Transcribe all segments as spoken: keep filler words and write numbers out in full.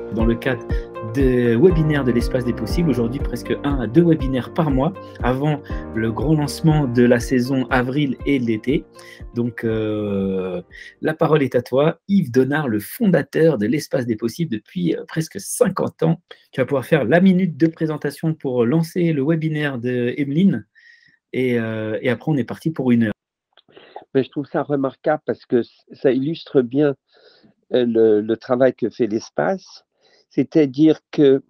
dans le cadre des webinaires de l'espace des possibles. Aujourd'hui, presque un à deux webinaires par mois avant le grand lancement de la saison avril et de l'été. Donc, euh, la parole est à toi, Yves Donard, le fondateur de l'espace des possibles depuis euh, presque cinquante ans. Tu vas pouvoir faire la minute de présentation pour lancer le webinaire de Emeline. Et, euh, et après, on est parti pour une heure. Mais je trouve ça remarquable parce que ça illustre bien le, le travail que fait l'espace. C'est-à-dire que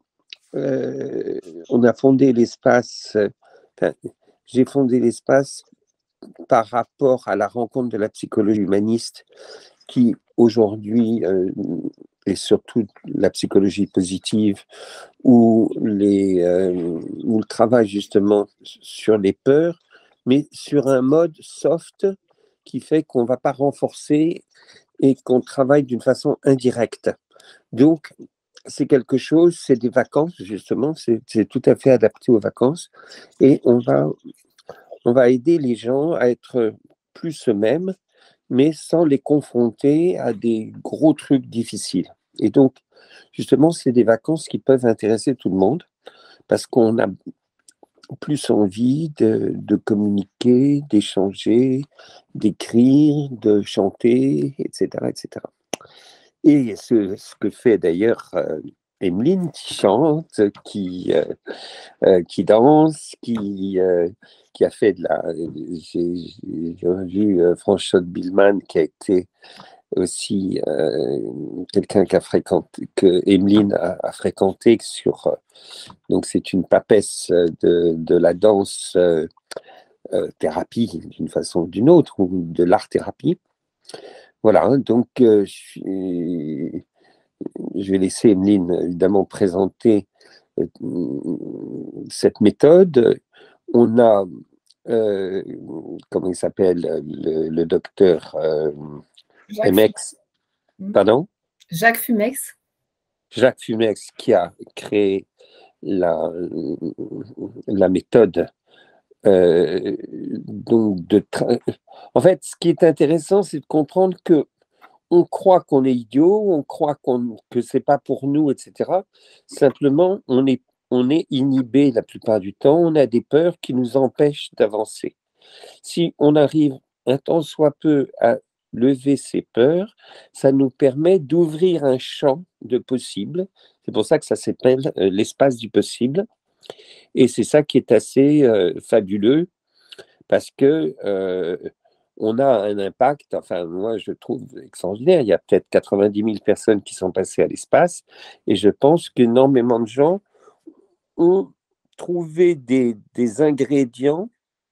euh, on a fondé l'espace, enfin, j'ai fondé l'espace par rapport à la rencontre de la psychologie humaniste qui aujourd'hui euh, est surtout la psychologie positive où, les, euh, où le travail justement sur les peurs, mais sur un mode soft qui fait qu'on ne va pas renforcer et qu'on travaille d'une façon indirecte. Donc, c'est quelque chose, c'est des vacances, justement, c'est, c'est tout à fait adapté aux vacances. Et on va, on va aider les gens à être plus eux-mêmes, mais sans les confronter à des gros trucs difficiles. Et donc, justement, c'est des vacances qui peuvent intéresser tout le monde, parce qu'on a plus envie de, de communiquer, d'échanger, d'écrire, de chanter, et cetera, et cetera. Et ce, ce que fait d'ailleurs euh, Emeline, qui chante, qui, euh, euh, qui danse, qui, euh, qui a fait de la... J'ai, j'ai vu euh, François Billman, qui a été aussi euh, quelqu'un qu'a fréquenté, que Emeline a, a fréquenté sur... Euh, donc c'est une papesse de, de la danse euh, euh, thérapie d'une façon ou d'une autre, ou de l'art-thérapie. Voilà, donc euh, je, suis, je vais laisser Emeline évidemment présenter euh, cette méthode. On a, euh, comment il s'appelle, le, le docteur euh, M X, pardon Jacques Fumex. Jacques Fumex qui a créé la, la méthode. Euh, donc de tra- en fait, ce qui est intéressant, c'est de comprendre que on croit qu'on est idiot, on croit qu'on, que c'est pas pour nous, et cetera. Simplement, on est, on est inhibé la plupart du temps. On a des peurs qui nous empêchent d'avancer. Si on arrive un tant soit peu à lever ces peurs, ça nous permet d'ouvrir un champ de possibles. C'est pour ça que ça s'appelle euh, l'espace du possible. Et c'est ça qui est assez euh, fabuleux parce que euh, on a un impact, enfin moi je trouve extraordinaire, il y a peut-être quatre-vingt-dix mille personnes qui sont passées à l'espace et je pense qu'énormément de gens ont trouvé des, des ingrédients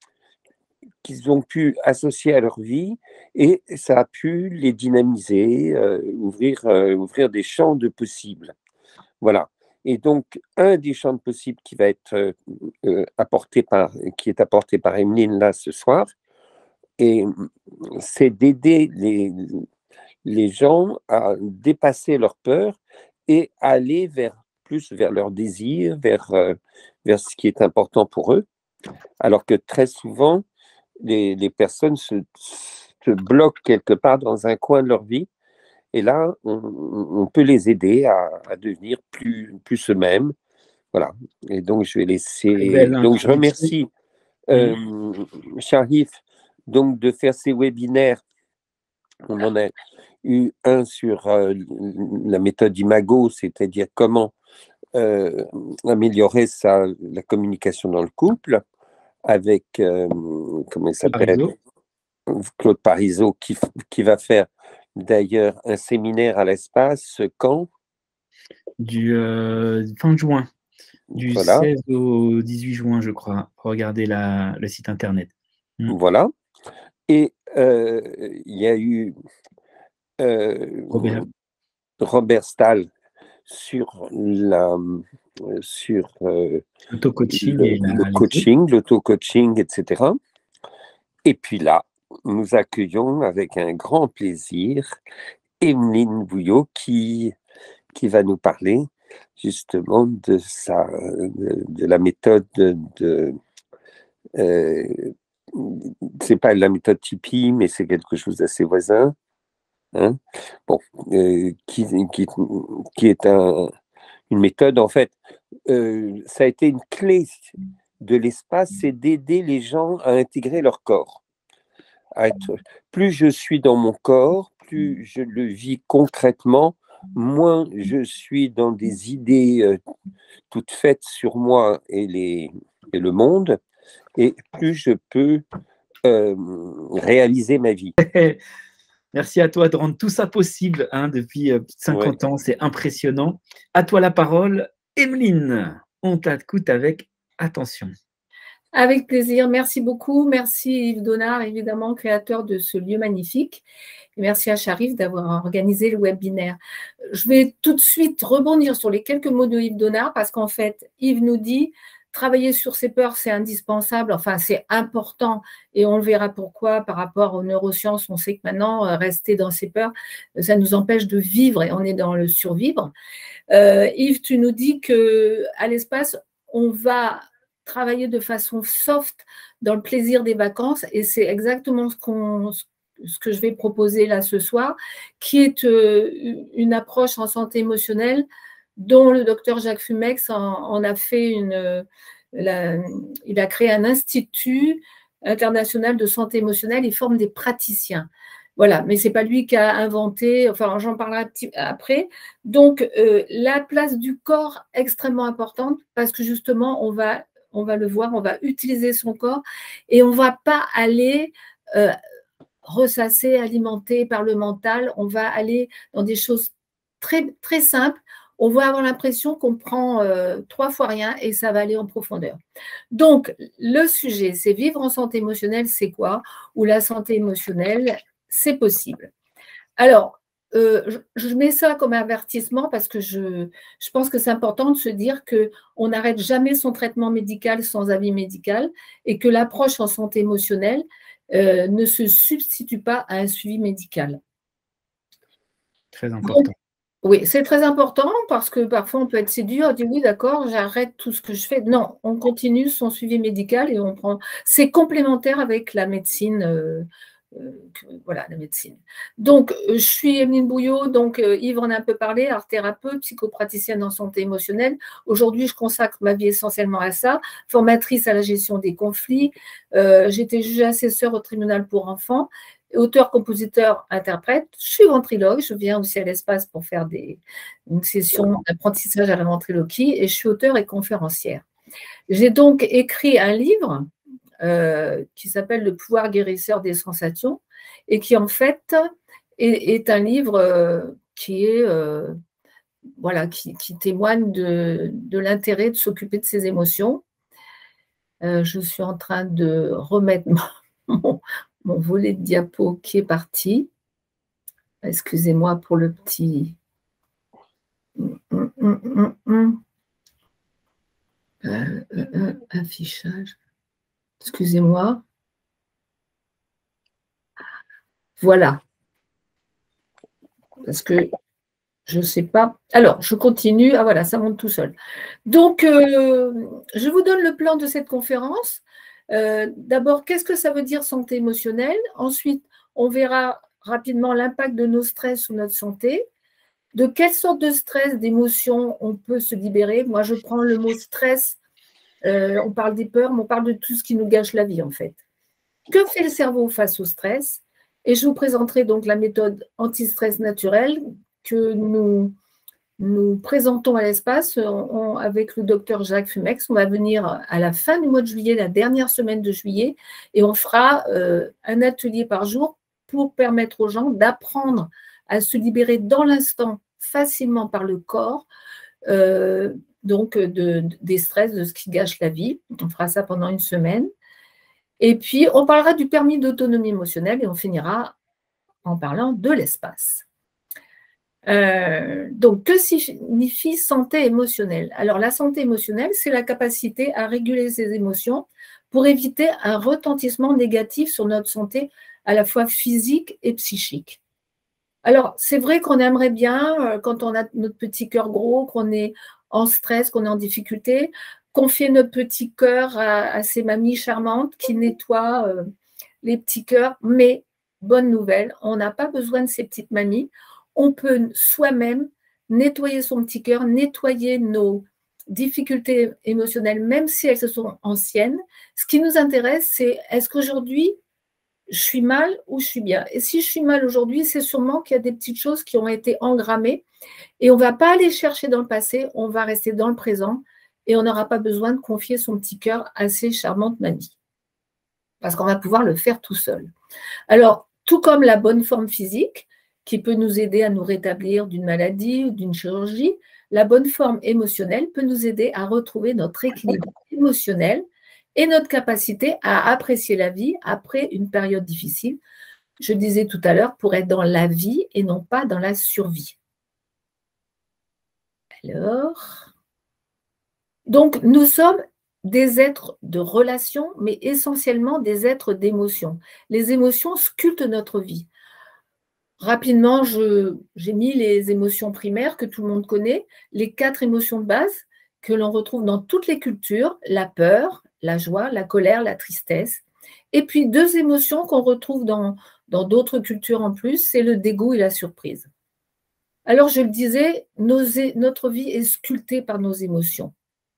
qu'ils ont pu associer à leur vie et ça a pu les dynamiser, euh, ouvrir, euh, ouvrir des champs de possibles. Voilà. Et donc, un des champs de possibles qui va être euh, euh, apporté par, qui est apporté par Emeline là ce soir, et c'est d'aider les, les gens à dépasser leur peur et aller vers plus vers leur désir, vers, euh, vers ce qui est important pour eux. Alors que très souvent, les, les personnes se, se bloquent quelque part dans un coin de leur vie. Et là, on, on peut les aider à, à devenir plus, plus eux-mêmes. Voilà. Et donc, je vais laisser. Donc, je remercie euh, Sharif donc, de faire ces webinaires. On en a eu un sur euh, la méthode Imago, c'est-à-dire comment euh, améliorer sa, la communication dans le couple avec, euh, comment il s'appelle, Claude Parisot, qui, qui va faire d'ailleurs un séminaire à l'espace quand Du euh, fin juin, du voilà. seize au dix-huit juin, je crois. Regardez la, le site internet. Mm. Voilà. Et euh, il y a eu euh, Robert. Robert Stahl sur la sur euh, l'auto-coaching, le, et la, le coaching, l'auto-coaching, et cetera. Et puis là, nous accueillons avec un grand plaisir Emeline Bouillot qui, qui va nous parler justement de, sa, de, de la méthode de... de euh, c'est pas la méthode Tipeee, mais c'est quelque chose d'assez voisin. hein, bon, euh, qui, qui, qui est un, une méthode, en fait, euh, ça a été une clé de l'espace, c'est d'aider les gens à intégrer leur corps. À être, plus je suis dans mon corps, plus je le vis concrètement, moins je suis dans des idées euh, toutes faites sur moi et, les, et le monde, et plus je peux euh, réaliser ma vie. Merci à toi de rendre tout ça possible hein, depuis euh, cinquante ouais. ans, c'est impressionnant. À toi la parole, Emeline, on t'écoute avec attention. Avec plaisir, merci beaucoup. Merci Yves Donard, évidemment, créateur de ce lieu magnifique. Et merci à Sharif d'avoir organisé le webinaire. Je vais tout de suite rebondir sur les quelques mots de Yves Donard parce qu'en fait, Yves nous dit travailler sur ses peurs, c'est indispensable, enfin c'est important et on le verra pourquoi par rapport aux neurosciences. On sait que maintenant, rester dans ses peurs, ça nous empêche de vivre et on est dans le survivre. Euh, Yves, tu nous dis qu'à l'espace, on va travailler de façon soft dans le plaisir des vacances et c'est exactement ce, qu'on, ce que je vais proposer là ce soir, qui est euh, une approche en santé émotionnelle dont le docteur Jacques Fumex en, en a fait une… La, il a créé un institut international de santé émotionnelle, il forme des praticiens. Voilà, mais ce n'est pas lui qui a inventé, enfin j'en parlerai après. Donc, euh, la place du corps extrêmement importante parce que justement, on va, on va le voir, on va utiliser son corps et on ne va pas aller euh, ressasser, alimenter par le mental, on va aller dans des choses très, très simples. On va avoir l'impression qu'on prend euh, trois fois rien et ça va aller en profondeur. Donc, le sujet, c'est vivre en santé émotionnelle, c'est quoi? Ou la santé émotionnelle, c'est possible. Alors, euh, je, je mets ça comme avertissement parce que je, je pense que c'est important de se dire qu'on n'arrête jamais son traitement médical sans avis médical et que l'approche en santé émotionnelle euh, ne se substitue pas à un suivi médical. Très important. Donc, oui, c'est très important parce que parfois on peut être séduit, on dit oui, d'accord, j'arrête tout ce que je fais. Non, on continue son suivi médical et on prend. C'est complémentaire avec la médecine. Euh, euh, que, voilà, la médecine. Donc, euh, je suis Emeline Bouillot, donc euh, Yves en a un peu parlé, art thérapeute, psychopraticienne en santé émotionnelle. Aujourd'hui, je consacre ma vie essentiellement à ça, formatrice à la gestion des conflits. Euh, J'étais juge assesseur au tribunal pour enfants. Auteur, compositeur, interprète, je suis ventriloque, je viens aussi à l'espace pour faire des, une session d'apprentissage à la ventriloquie et je suis auteur et conférencière. J'ai donc écrit un livre euh, qui s'appelle « Le pouvoir guérisseur des sensations » et qui en fait est, est un livre euh, qui est… Euh, voilà, qui, qui témoigne de, de l'intérêt de s'occuper de ses émotions. Euh, je suis en train de remettre mon, mon volet de diapo qui est parti. Excusez-moi pour le petit hum, hum, hum, hum. Euh, euh, euh, affichage. Excusez-moi. Voilà. Parce que je ne sais pas. Alors, je continue. Ah voilà, ça monte tout seul. Donc, euh, je vous donne le plan de cette conférence. Euh, D'abord, qu'est-ce que ça veut dire santé émotionnelle? Ensuite, on verra rapidement l'impact de nos stress sur notre santé. De quelle sorte de stress, d'émotions on peut se libérer? Moi, je prends le mot stress. Euh, on parle des peurs, mais on parle de tout ce qui nous gâche la vie, en fait. Que fait le cerveau face au stress? Et je vous présenterai donc la méthode anti-stress naturelle que nous, nous présentons à l'espace avec le docteur Jacques Fumex. On va venir à la fin du mois de juillet, la dernière semaine de juillet, et on fera euh, un atelier par jour pour permettre aux gens d'apprendre à se libérer dans l'instant facilement par le corps, euh, donc de, de, des stress, de ce qui gâche la vie. On fera ça pendant une semaine. Et puis, on parlera du permis d'autonomie émotionnelle et on finira en parlant de l'espace. Euh, donc, que signifie santé émotionnelle? Alors, la santé émotionnelle, c'est la capacité à réguler ses émotions pour éviter un retentissement négatif sur notre santé à la fois physique et psychique. Alors, c'est vrai qu'on aimerait bien, quand on a notre petit cœur gros, qu'on est en stress, qu'on est en difficulté, confier notre petit cœur à, à ces mamies charmantes qui nettoient euh, les petits cœurs, mais bonne nouvelle, on n'a pas besoin de ces petites mamies. On peut soi-même nettoyer son petit cœur, nettoyer nos difficultés émotionnelles, même si elles sont anciennes. Ce qui nous intéresse, c'est est-ce qu'aujourd'hui, je suis mal ou je suis bien? Et si je suis mal aujourd'hui, c'est sûrement qu'il y a des petites choses qui ont été engrammées et on ne va pas aller chercher dans le passé, on va rester dans le présent et on n'aura pas besoin de confier son petit cœur à ces charmantes mamies. Parce qu'on va pouvoir le faire tout seul. Alors, tout comme la bonne forme physique, qui peut nous aider à nous rétablir d'une maladie ou d'une chirurgie, la bonne forme émotionnelle peut nous aider à retrouver notre équilibre émotionnel et notre capacité à apprécier la vie après une période difficile. Je disais tout à l'heure, pour être dans la vie et non pas dans la survie. Alors, donc nous sommes des êtres de relation, mais essentiellement des êtres d'émotion. Les émotions sculptent notre vie. Rapidement, j'ai mis les émotions primaires que tout le monde connaît, les quatre émotions de base que l'on retrouve dans toutes les cultures, la peur, la joie, la colère, la tristesse. Et puis deux émotions qu'on retrouve dans dans d'autres cultures en plus, c'est le dégoût et la surprise. Alors, je le disais, nos, notre vie est sculptée par nos émotions.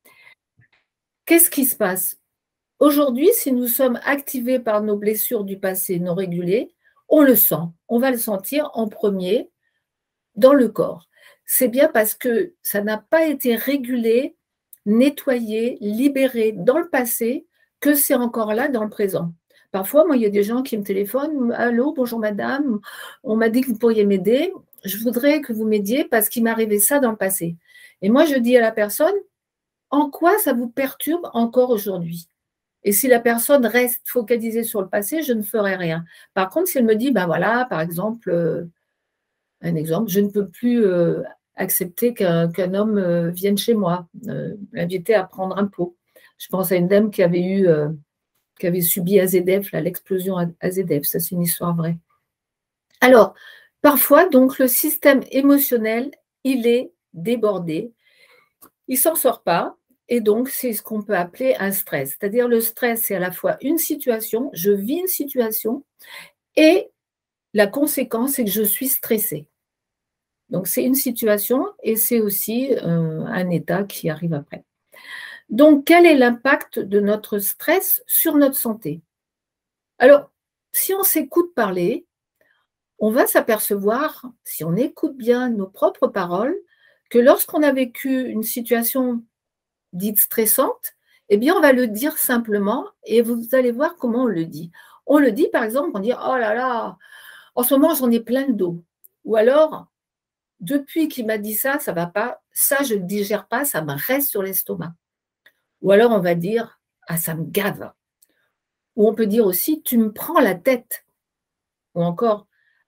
Qu'est-ce qui se passe? Aujourd'hui, si nous sommes activés par nos blessures du passé non régulées, on le sent, on va le sentir en premier dans le corps. C'est bien parce que ça n'a pas été régulé, nettoyé, libéré dans le passé que c'est encore là dans le présent. Parfois, moi, il y a des gens qui me téléphonent. « Allô, bonjour madame, on m'a dit que vous pourriez m'aider. Je voudrais que vous m'aidiez parce qu'il m'est arrivé ça dans le passé. » Et moi, je dis à la personne, en quoi ça vous perturbe encore aujourd'hui? Et si la personne reste focalisée sur le passé, je ne ferai rien. Par contre, si elle me dit, ben voilà, par exemple, euh, un exemple, je ne peux plus euh, accepter qu'un qu'un homme euh, vienne chez moi, euh, m'inviter à prendre un pot. Je pense à une dame qui avait eu... Euh, qui avait subi A Z F, l'explosion A Z F, ça c'est une histoire vraie. Alors, parfois, donc, le système émotionnel, il est débordé, il ne s'en sort pas, et donc c'est ce qu'on peut appeler un stress. C'est-à-dire le stress, c'est à la fois une situation, je vis une situation, et la conséquence, c'est que je suis stressée. Donc c'est une situation, et c'est aussi euh, un état qui arrive après. Donc, quel est l'impact de notre stress sur notre santé? Alors, si on s'écoute parler, on va s'apercevoir, si on écoute bien nos propres paroles, que lorsqu'on a vécu une situation dite stressante, eh bien, on va le dire simplement et vous allez voir comment on le dit. On le dit, par exemple, on dit « Oh là là, en ce moment, j'en ai plein le dos. » Ou alors, « Depuis qu'il m'a dit ça, ça ne va pas. Ça, je ne digère pas, ça me reste sur l'estomac. » Ou alors, on va dire « Ah, ça me gave ». Ou on peut dire aussi « Tu me prends la tête ». Ou encore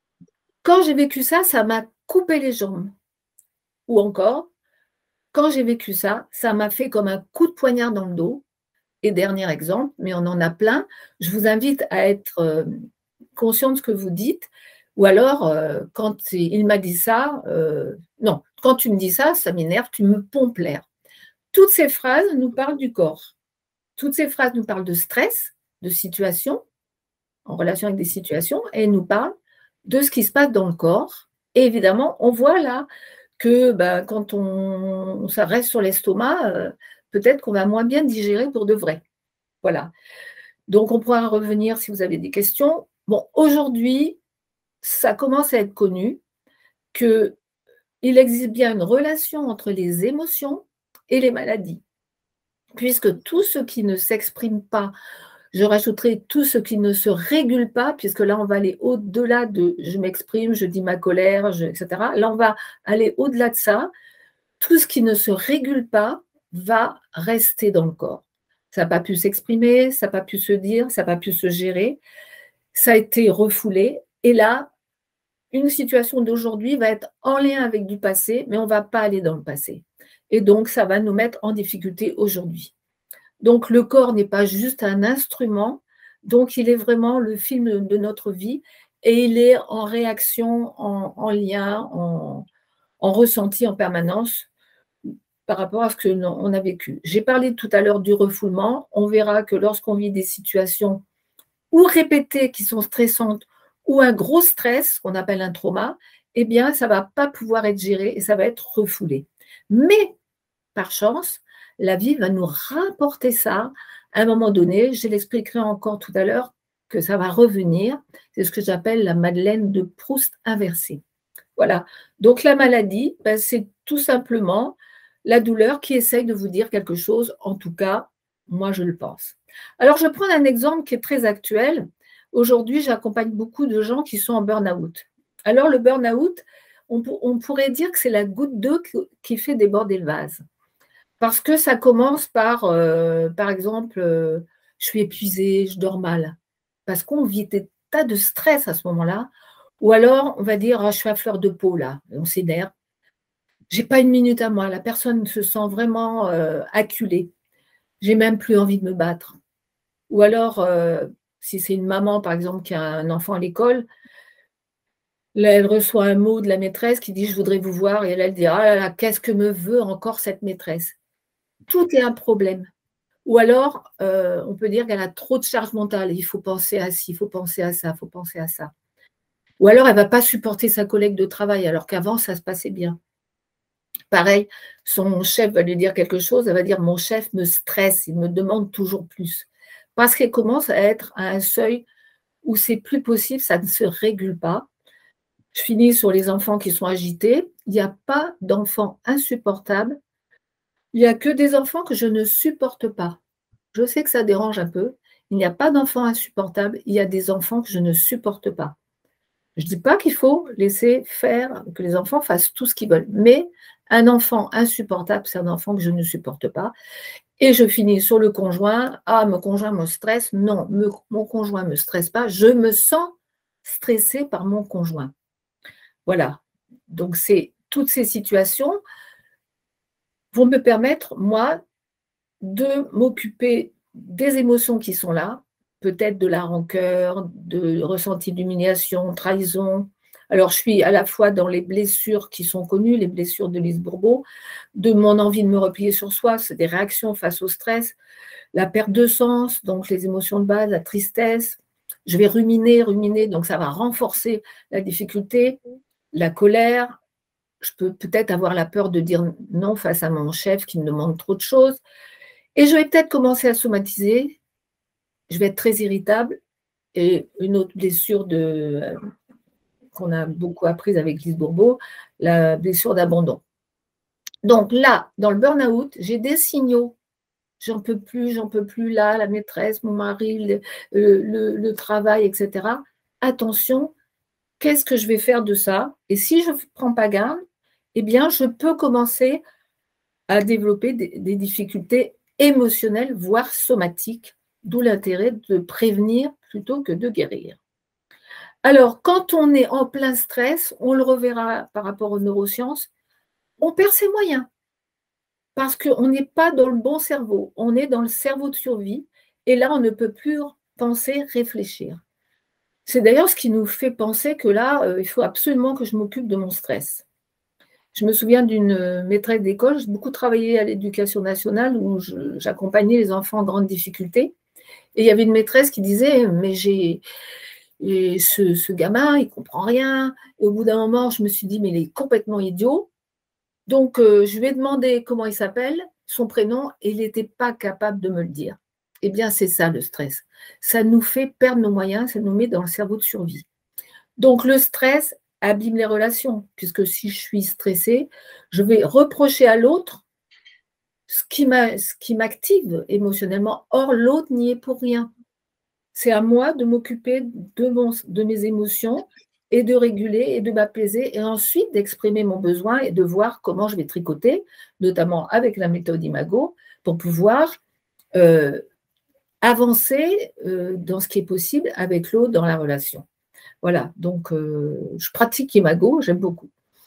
« Quand j'ai vécu ça, ça m'a coupé les jambes ». Ou encore « Quand j'ai vécu ça, ça m'a fait comme un coup de poignard dans le dos ». Et dernier exemple, mais on en a plein, je vous invite à être conscient de ce que vous dites. Ou alors, quand il m'a dit ça, euh, non, quand tu me dis ça, ça m'énerve, tu me pompes l'air. Toutes ces phrases nous parlent du corps. Toutes ces phrases nous parlent de stress, de situation, en relation avec des situations, et nous parlent de ce qui se passe dans le corps. Et évidemment, on voit là que ben, quand on, ça reste sur l'estomac, euh, peut-être qu'on va moins bien digérer pour de vrai. Voilà. Donc, on pourra revenir si vous avez des questions. Bon, aujourd'hui, ça commence à être connu qu'il existe bien une relation entre les émotions et les maladies, puisque tout ce qui ne s'exprime pas, je rajouterai tout ce qui ne se régule pas, puisque là, on va aller au-delà de « je m'exprime, je dis ma colère, je, et cetera » Là, on va aller au-delà de ça. Tout ce qui ne se régule pas va rester dans le corps. Ça n'a pas pu s'exprimer, ça n'a pas pu se dire, ça n'a pas pu se gérer. Ça a été refoulé. Et là, une situation d'aujourd'hui va être en lien avec du passé, mais on ne va pas aller dans le passé. Et donc, ça va nous mettre en difficulté aujourd'hui. Donc, le corps n'est pas juste un instrument, donc il est vraiment le film de notre vie et il est en réaction, en, en lien, en, en ressenti en permanence par rapport à ce qu'on a vécu. J'ai parlé tout à l'heure du refoulement. On verra que lorsqu'on vit des situations ou répétées qui sont stressantes ou un gros stress, qu'on appelle un trauma, eh bien, ça ne va pas pouvoir être géré et ça va être refoulé. Mais, par chance, la vie va nous rapporter ça à un moment donné. Je l'expliquerai encore tout à l'heure, que ça va revenir. C'est ce que j'appelle la Madeleine de Proust inversée. Voilà. Donc, la maladie, ben, c'est tout simplement la douleur qui essaye de vous dire quelque chose. En tout cas, moi, je le pense. Alors, je prends un exemple qui est très actuel. Aujourd'hui, j'accompagne beaucoup de gens qui sont en burn-out. Alors, le burn-out, on, on pourrait dire que c'est la goutte d'eau qui fait déborder le vase. Parce que ça commence par, euh, par exemple, euh, je suis épuisée, je dors mal. Parce qu'on vit des tas de stress à ce moment-là. Ou alors, on va dire, oh, je suis à fleur de peau, là, on s'énerve. J'ai pas une minute à moi, la personne se sent vraiment euh, acculée. J'ai même plus envie de me battre. Ou alors, euh, si c'est une maman, par exemple, qui a un enfant à l'école, là, elle reçoit un mot de la maîtresse qui dit « je voudrais vous voir » et elle, elle dit « ah là là, qu'est-ce que me veut encore cette maîtresse ?» Tout est un problème. Ou alors, euh, on peut dire qu'elle a trop de charge mentale. Il faut penser à ci, il faut penser à ça, il faut penser à ça. Ou alors, elle ne va pas supporter sa collègue de travail, alors qu'avant, ça se passait bien. Pareil, son chef va lui dire quelque chose, elle va dire « mon chef me stresse, il me demande toujours plus ». Parce qu'elle commence à être à un seuil où c'est plus possible, ça ne se régule pas. Je finis sur les enfants qui sont agités. Il n'y a pas d'enfants insupportables. Il n'y a que des enfants que je ne supporte pas. Je sais que ça dérange un peu. Il n'y a pas d'enfants insupportables. Il y a des enfants que je ne supporte pas. Je ne dis pas qu'il faut laisser faire, que les enfants fassent tout ce qu'ils veulent. Mais un enfant insupportable, c'est un enfant que je ne supporte pas. Et je finis sur le conjoint. Ah, mon conjoint me stresse. Non, me, mon conjoint ne me stresse pas. Je me sens stressée par mon conjoint. Voilà. Donc, c'est toutes ces situations vont me permettre, moi, de m'occuper des émotions qui sont là, peut-être de la rancœur, de ressenti d'humiliation, trahison. Alors, je suis à la fois dans les blessures qui sont connues, les blessures de Lise Bourbeau, de mon envie de me replier sur soi, c'est des réactions face au stress, la perte de sens, donc les émotions de base, la tristesse. Je vais ruminer, ruminer, donc ça va renforcer la difficulté, la colère. Je peux peut-être avoir la peur de dire non face à mon chef qui me demande trop de choses. Et je vais peut-être commencer à somatiser. Je vais être très irritable. Et une autre blessure de, euh, qu'on a beaucoup apprise avec Lise Bourbeau, la blessure d'abandon. Donc là, dans le burn-out, j'ai des signaux. J'en peux plus, j'en peux plus là, la maîtresse, mon mari, le, le, le travail, et cetera. Attention, qu'est-ce que je vais faire de ça? Et si je ne prends pas garde, eh bien, je peux commencer à développer des, des difficultés émotionnelles, voire somatiques, d'où l'intérêt de prévenir plutôt que de guérir. Alors, quand on est en plein stress, on le reverra par rapport aux neurosciences, on perd ses moyens parce qu'on n'est pas dans le bon cerveau, on est dans le cerveau de survie et là, on ne peut plus penser, réfléchir. C'est d'ailleurs ce qui nous fait penser que là, euh, il faut absolument que je m'occupe de mon stress. Je me souviens d'une maîtresse d'école, j'ai beaucoup travaillé à l'éducation nationale où j'accompagnais les enfants en grande difficulté. Et il y avait une maîtresse qui disait « mais j'ai ce, ce gamin, il ne comprend rien ». Et au bout d'un moment, je me suis dit « mais il est complètement idiot ». Donc, euh, je lui ai demandé comment il s'appelle, son prénom, et il n'était pas capable de me le dire. Eh bien, c'est ça le stress. Ça nous fait perdre nos moyens, ça nous met dans le cerveau de survie. Donc, le stress abîme les relations, puisque si je suis stressée, je vais reprocher à l'autre ce qui m'active émotionnellement. Or, l'autre n'y est pour rien. C'est à moi de m'occuper de, mon, de mes émotions et de réguler et de m'apaiser et ensuite d'exprimer mon besoin et de voir comment je vais tricoter, notamment avec la méthode Imago, pour pouvoir euh, avancer euh, dans ce qui est possible avec l'autre dans la relation. Voilà, donc euh, je pratique Imago, j'aime beaucoup.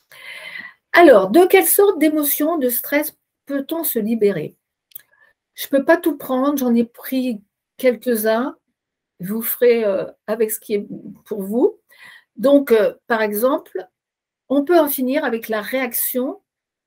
Alors, de quelle sorte d'émotions, de stress peut-on se libérer? Je ne peux pas tout prendre, j'en ai pris quelques-uns, vous ferez euh, avec ce qui est pour vous. Donc, euh, par exemple, on peut en finir avec la réaction,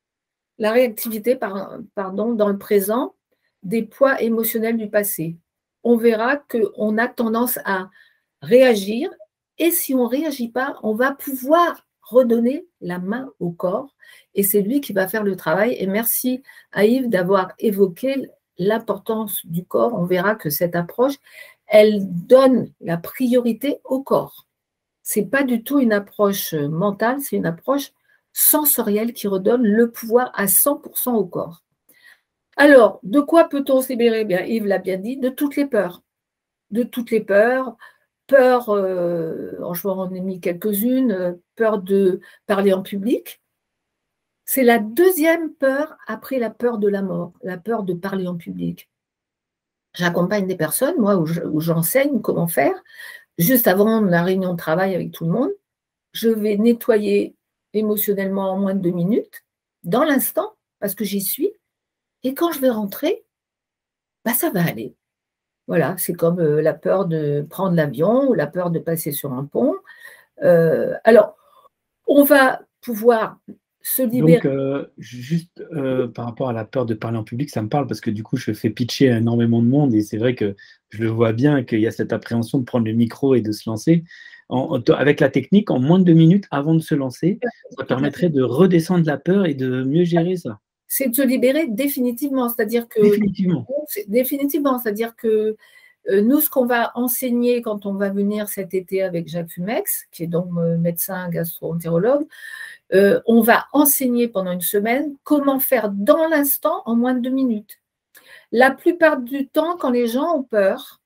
la réactivité par, pardon, dans le présent des poids émotionnels du passé. On verra qu'on a tendance à réagir Et si on ne réagit pas, on va pouvoir redonner la main au corps et c'est lui qui va faire le travail. Et merci à Yves d'avoir évoqué l'importance du corps. On verra que cette approche, elle donne la priorité au corps. Ce n'est pas du tout une approche mentale, c'est une approche sensorielle qui redonne le pouvoir à cent pour cent au corps. Alors, de quoi peut-on se libérer? Bien, Yves l'a bien dit, de toutes les peurs. De toutes les peurs. Peur, euh, je en ai mis quelques-unes, peur de parler en public. C'est la deuxième peur après la peur de la mort, la peur de parler en public. J'accompagne des personnes, moi, où j'enseigne comment faire. Juste avant la réunion de travail avec tout le monde, je vais nettoyer émotionnellement en moins de deux minutes, dans l'instant, parce que j'y suis. Et quand je vais rentrer, bah, ça va aller. Voilà, c'est comme euh, la peur de prendre l'avion ou la peur de passer sur un pont. Euh, alors, on va pouvoir se libérer. Donc, euh, juste euh, par rapport à la peur de parler en public, ça me parle parce que du coup, je fais pitcher à énormément de monde et c'est vrai que je le vois bien qu'il y a cette appréhension de prendre le micro et de se lancer. En, avec la technique, en moins de deux minutes avant de se lancer, ça permettrait de redescendre la peur et de mieux gérer ça. C'est de se libérer définitivement, c'est-à-dire que définitivement, définitivement, c'est-à-dire que euh, nous, ce qu'on va enseigner quand on va venir cet été avec Jacques Fumex, qui est donc euh, médecin gastro-entérologue, euh, on va enseigner pendant une semaine comment faire dans l'instant en moins de deux minutes. La plupart du temps, quand les gens ont peur,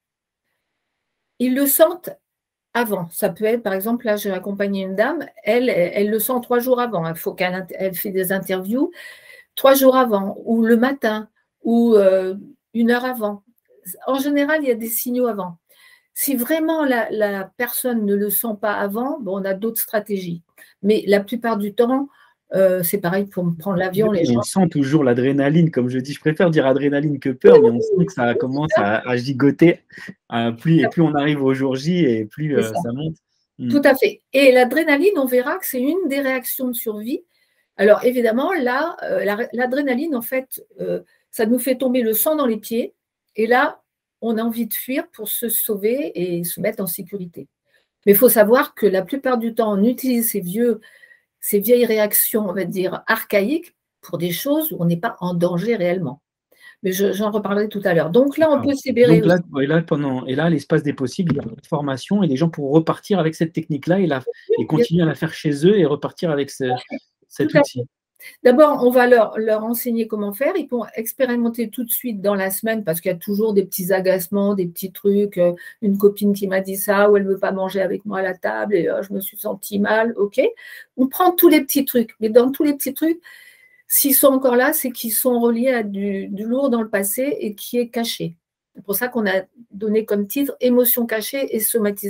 ils le sentent avant. Ça peut être, par exemple, là, j'ai accompagné une dame, elle, elle le sent trois jours avant. Il faut qu'elle elle fait des interviews trois jours avant, ou le matin, ou euh, une heure avant. En général, il y a des signaux avant. Si vraiment la, la personne ne le sent pas avant, bon, on a d'autres stratégies. Mais la plupart du temps, euh, c'est pareil pour prendre l'avion. Oui, les gens... On sent toujours l'adrénaline, comme je dis. Je préfère dire adrénaline que peur, mais on sent que ça commence à, à gigoter. Euh, plus, et plus on arrive au jour J, et plus euh, ça. ça monte. Tout à fait. Et l'adrénaline, on verra que c'est une des réactions de survie. Alors, évidemment, là, euh, l'adrénaline, en fait, euh, ça nous fait tomber le sang dans les pieds. Et là, on a envie de fuir pour se sauver et se mettre en sécurité. Mais il faut savoir que la plupart du temps, on utilise ces, vieux, ces vieilles réactions, on va dire, archaïques pour des choses où on n'est pas en danger réellement. Mais j'en reparlerai tout à l'heure. Donc là, on peut se libérer. Donc là, et là, pendant, et là, l'espace des possibles, il y a une formation et les gens pourront repartir avec cette technique-là et, la, et continuer à la faire chez eux et repartir avec ce, cet outil. D'abord, on va leur, leur enseigner comment faire. Ils pourront expérimenter tout de suite dans la semaine parce qu'il y a toujours des petits agacements, des petits trucs. Une copine qui m'a dit ça ou elle ne veut pas manger avec moi à la table et oh, je me suis sentie mal. OK. On prend tous les petits trucs. Mais dans tous les petits trucs, s'ils sont encore là, c'est qu'ils sont reliés à du, du lourd dans le passé et qui est caché. C'est pour ça qu'on a donné comme titre « Émotions cachées et somatisation »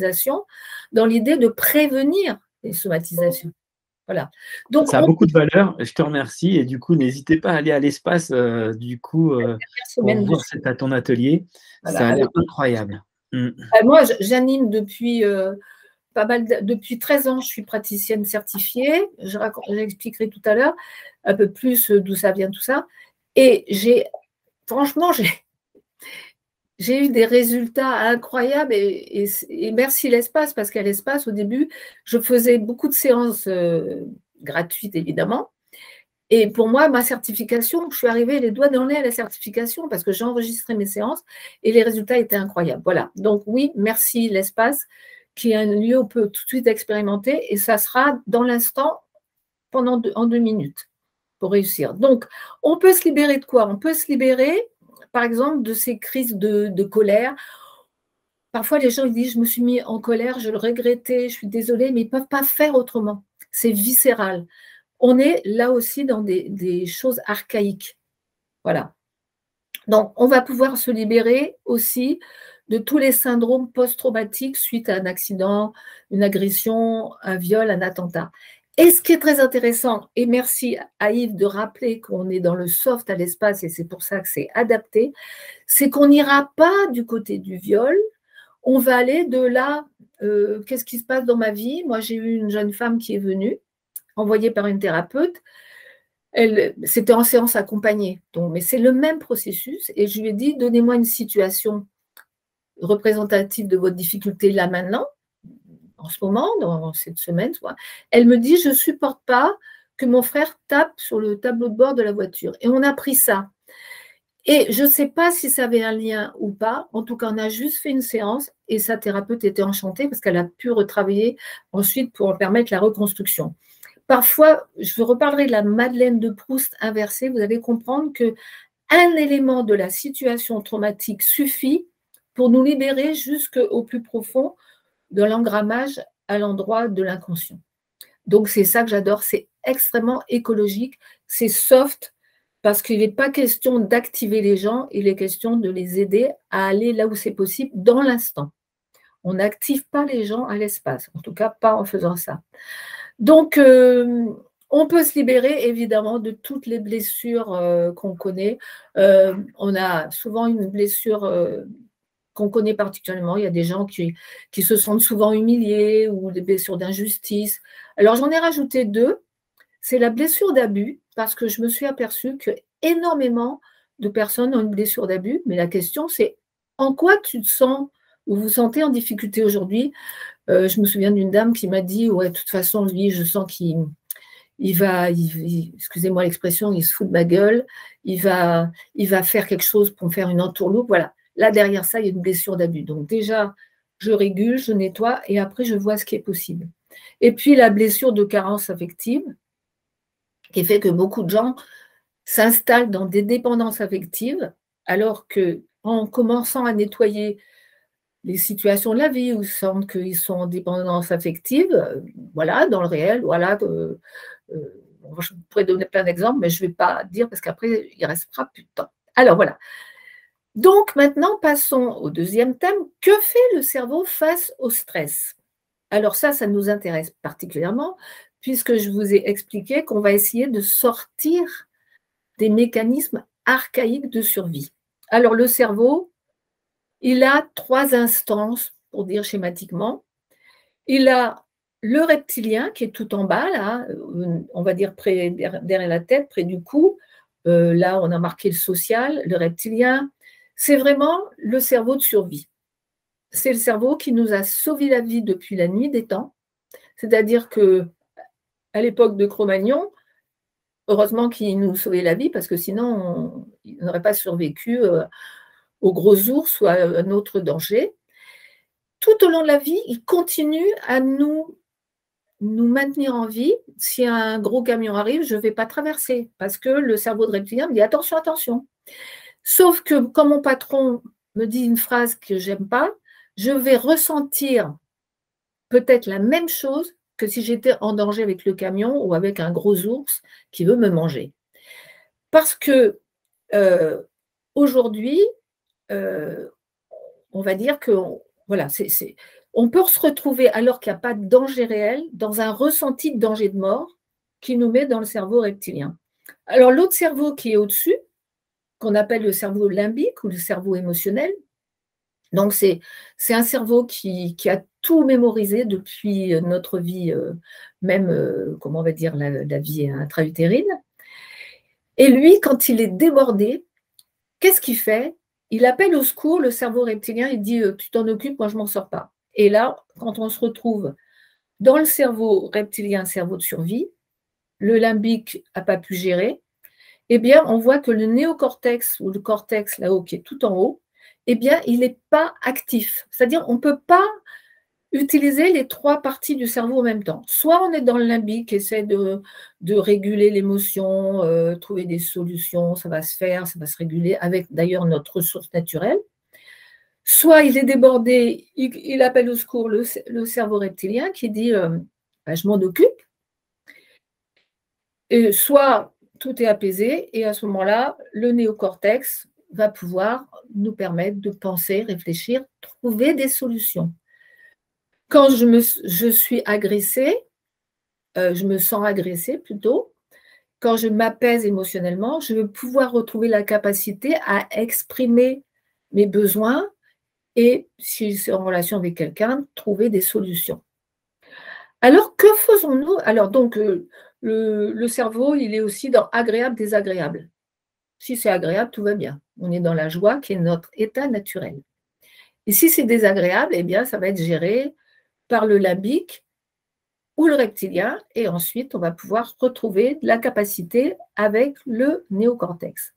dans l'idée de prévenir les somatisations. Voilà. Donc, ça a on... beaucoup de valeur, je te remercie. Et du coup, n'hésitez pas à aller à l'espace euh, du coup, euh, pour voir cet, à ton atelier. Voilà. Ça a l'air incroyable. Mm. Euh, moi, j'anime depuis, euh, pas mal de, depuis treize ans, je suis praticienne certifiée. J'expliquerai tout à l'heure un peu plus d'où ça vient tout ça. Et j'ai, franchement, j'ai... J'ai eu des résultats incroyables et, et, et merci l'espace parce qu'à l'espace, au début, je faisais beaucoup de séances euh, gratuites, évidemment. Et pour moi, ma certification, je suis arrivée les doigts dans le nez à la certification parce que j'ai enregistré mes séances et les résultats étaient incroyables. Voilà. Donc oui, merci l'espace qui est un lieu où on peut tout de suite expérimenter et ça sera dans l'instant pendant deux, en deux minutes pour réussir. Donc, on peut se libérer de quoi? On peut se libérer par exemple, de ces crises de, de colère. Parfois, les gens ils disent « je me suis mis en colère, je le regrettais, je suis désolée », mais ils ne peuvent pas faire autrement. C'est viscéral. On est là aussi dans des, des choses archaïques. Voilà. Donc, on va pouvoir se libérer aussi de tous les syndromes post-traumatiques suite à un accident, une agression, un viol, un attentat. Et ce qui est très intéressant, et merci à Yves de rappeler qu'on est dans le soft à l'espace et c'est pour ça que c'est adapté, c'est qu'on n'ira pas du côté du viol, on va aller de là, euh, qu'est-ce qui se passe dans ma vie? Moi, j'ai eu une jeune femme qui est venue, envoyée par une thérapeute, c'était en séance accompagnée, donc, mais c'est le même processus et je lui ai dit, donnez-moi une situation représentative de votre difficulté là maintenant, en ce moment, dans cette semaine, soit, elle me dit, je ne supporte pas que mon frère tape sur le tableau de bord de la voiture. Et on a pris ça. Et je ne sais pas si ça avait un lien ou pas. En tout cas, on a juste fait une séance et sa thérapeute était enchantée parce qu'elle a pu retravailler ensuite pour en permettre la reconstruction. Parfois, je vous reparlerai de la Madeleine de Proust inversée. Vous allez comprendre qu'un élément de la situation traumatique suffit pour nous libérer jusqu'au plus profond de l'engrammage à l'endroit de l'inconscient. Donc, c'est ça que j'adore. C'est extrêmement écologique. C'est soft. Parce qu'il n'est pas question d'activer les gens, il est question de les aider à aller là où c'est possible dans l'instant. On n'active pas les gens à l'espace, en tout cas pas en faisant ça. Donc, euh, on peut se libérer évidemment de toutes les blessures euh, qu'on connaît. Euh, on a souvent une blessure euh, qu'on connaît particulièrement. Il y a des gens qui, qui se sentent souvent humiliés ou des blessures d'injustice. Alors, j'en ai rajouté deux. C'est la blessure d'abus, parce que je me suis aperçue que énormément de personnes ont une blessure d'abus, mais la question c'est en quoi tu te sens ou vous sentez en difficulté aujourd'hui. euh, Je me souviens d'une dame qui m'a dit, ouais, de toute façon, lui, je sens qu'il il va, il, il, excusez-moi l'expression, il se fout de ma gueule, il va, il va faire quelque chose pour me faire une entourloupe. Voilà, là derrière ça, il y a une blessure d'abus. Donc déjà, je régule, je nettoie et après, je vois ce qui est possible. Et puis la blessure de carence affective, qui fait que beaucoup de gens s'installent dans des dépendances affectives, alors qu'en commençant à nettoyer les situations de la vie où ils sentent qu'ils sont en dépendance affective, euh, voilà, dans le réel, voilà, euh, euh, je pourrais donner plein d'exemples, mais je ne vais pas dire parce qu'après, il ne restera plus de temps. Alors voilà. Donc maintenant, passons au deuxième thème. Que fait le cerveau face au stress? Alors ça, ça nous intéresse particulièrement, puisque je vous ai expliqué qu'on va essayer de sortir des mécanismes archaïques de survie. Alors le cerveau, il a trois instances, pour dire schématiquement. Il a le reptilien qui est tout en bas, là, on va dire près, derrière la tête, près du cou. Euh, là, on a marqué le social, le reptilien. C'est vraiment le cerveau de survie. C'est le cerveau qui nous a sauvé la vie depuis la nuit des temps. C'est-à-dire que à l'époque de Cro-Magnon, heureusement qu'il nous sauvait la vie, parce que sinon, on n'aurait pas survécu euh, aux gros ours ou à un autre danger. Tout au long de la vie, il continue à nous, nous maintenir en vie. Si un gros camion arrive, je ne vais pas traverser, parce que le cerveau de reptilien me dit attention, attention. Sauf que quand mon patron me dit une phrase que je n'aime pas, je vais ressentir peut-être la même chose que si j'étais en danger avec le camion ou avec un gros ours qui veut me manger. Parce que euh, aujourd'hui, euh, on va dire que on, voilà, c'est, c'est, on peut se retrouver alors qu'il n'y a pas de danger réel dans un ressenti de danger de mort qui nous met dans le cerveau reptilien. Alors l'autre cerveau qui est au-dessus, qu'on appelle le cerveau limbique ou le cerveau émotionnel, donc c'est, c'est un cerveau qui, qui a tout mémorisé depuis notre vie, euh, même, euh, comment on va dire, la, la vie intra-utérine. Et lui, quand il est débordé, qu'est-ce qu'il fait? Il appelle au secours le cerveau reptilien, il dit « tu t'en occupes, moi je ne m'en sors pas ». Et là, quand on se retrouve dans le cerveau reptilien, cerveau de survie, le limbique n'a pas pu gérer, eh bien, on voit que le néocortex, ou le cortex là-haut, qui est tout en haut, eh bien, il n'est pas actif. C'est-à-dire, on ne peut pas utiliser les trois parties du cerveau en même temps. Soit on est dans le limbique, qui essaie de, de réguler l'émotion, euh, trouver des solutions, ça va se faire, ça va se réguler avec d'ailleurs notre ressource naturelle. Soit il est débordé, il, il appelle au secours le, le cerveau reptilien qui dit euh, bah, je m'en occupe. Et soit tout est apaisé et à ce moment-là, le néocortex va pouvoir nous permettre de penser, réfléchir, trouver des solutions. Quand je, me, je suis agressée, euh, je me sens agressée plutôt, quand je m'apaise émotionnellement, je vais pouvoir retrouver la capacité à exprimer mes besoins et, si c'est en relation avec quelqu'un, trouver des solutions. Alors, que faisons-nous? Alors, donc, euh, le, le cerveau, il est aussi dans agréable, désagréable. Si c'est agréable, tout va bien. On est dans la joie qui est notre état naturel. Et si c'est désagréable, eh bien, ça va être géré par le limbique ou le reptilien, et ensuite on va pouvoir retrouver la capacité avec le néocortex.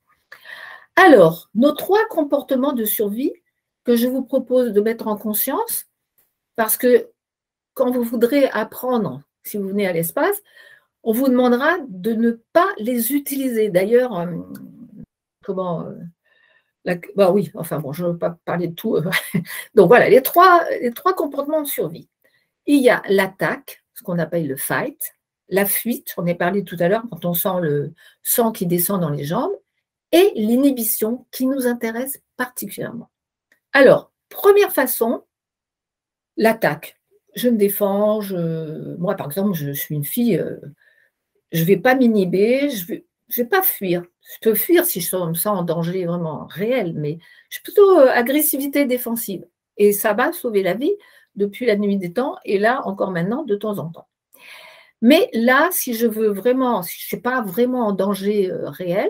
Alors, nos trois comportements de survie que je vous propose de mettre en conscience, parce que quand vous voudrez apprendre, si vous venez à l'espace, on vous demandera de ne pas les utiliser. D'ailleurs, euh, comment euh, la, bah oui, enfin bon, je ne veux pas parler de tout. Euh, donc voilà, les trois, les trois comportements de survie. Il y a l'attaque, ce qu'on appelle le fight, la fuite, on a parlé tout à l'heure quand on sent le sang qui descend dans les jambes, et l'inhibition qui nous intéresse particulièrement. Alors, première façon, l'attaque. Je me défends, je... moi par exemple, je suis une fille, euh, je ne vais pas m'inhiber, je ne vais, je vais pas fuir. Je peux fuir si je me sens en danger vraiment réel, mais je suis plutôt euh, agressivité défensive. Et ça va sauver la vie depuis la nuit des temps, et là encore maintenant de temps en temps. Mais là, si je veux vraiment, si je ne suis pas vraiment en danger euh, réel,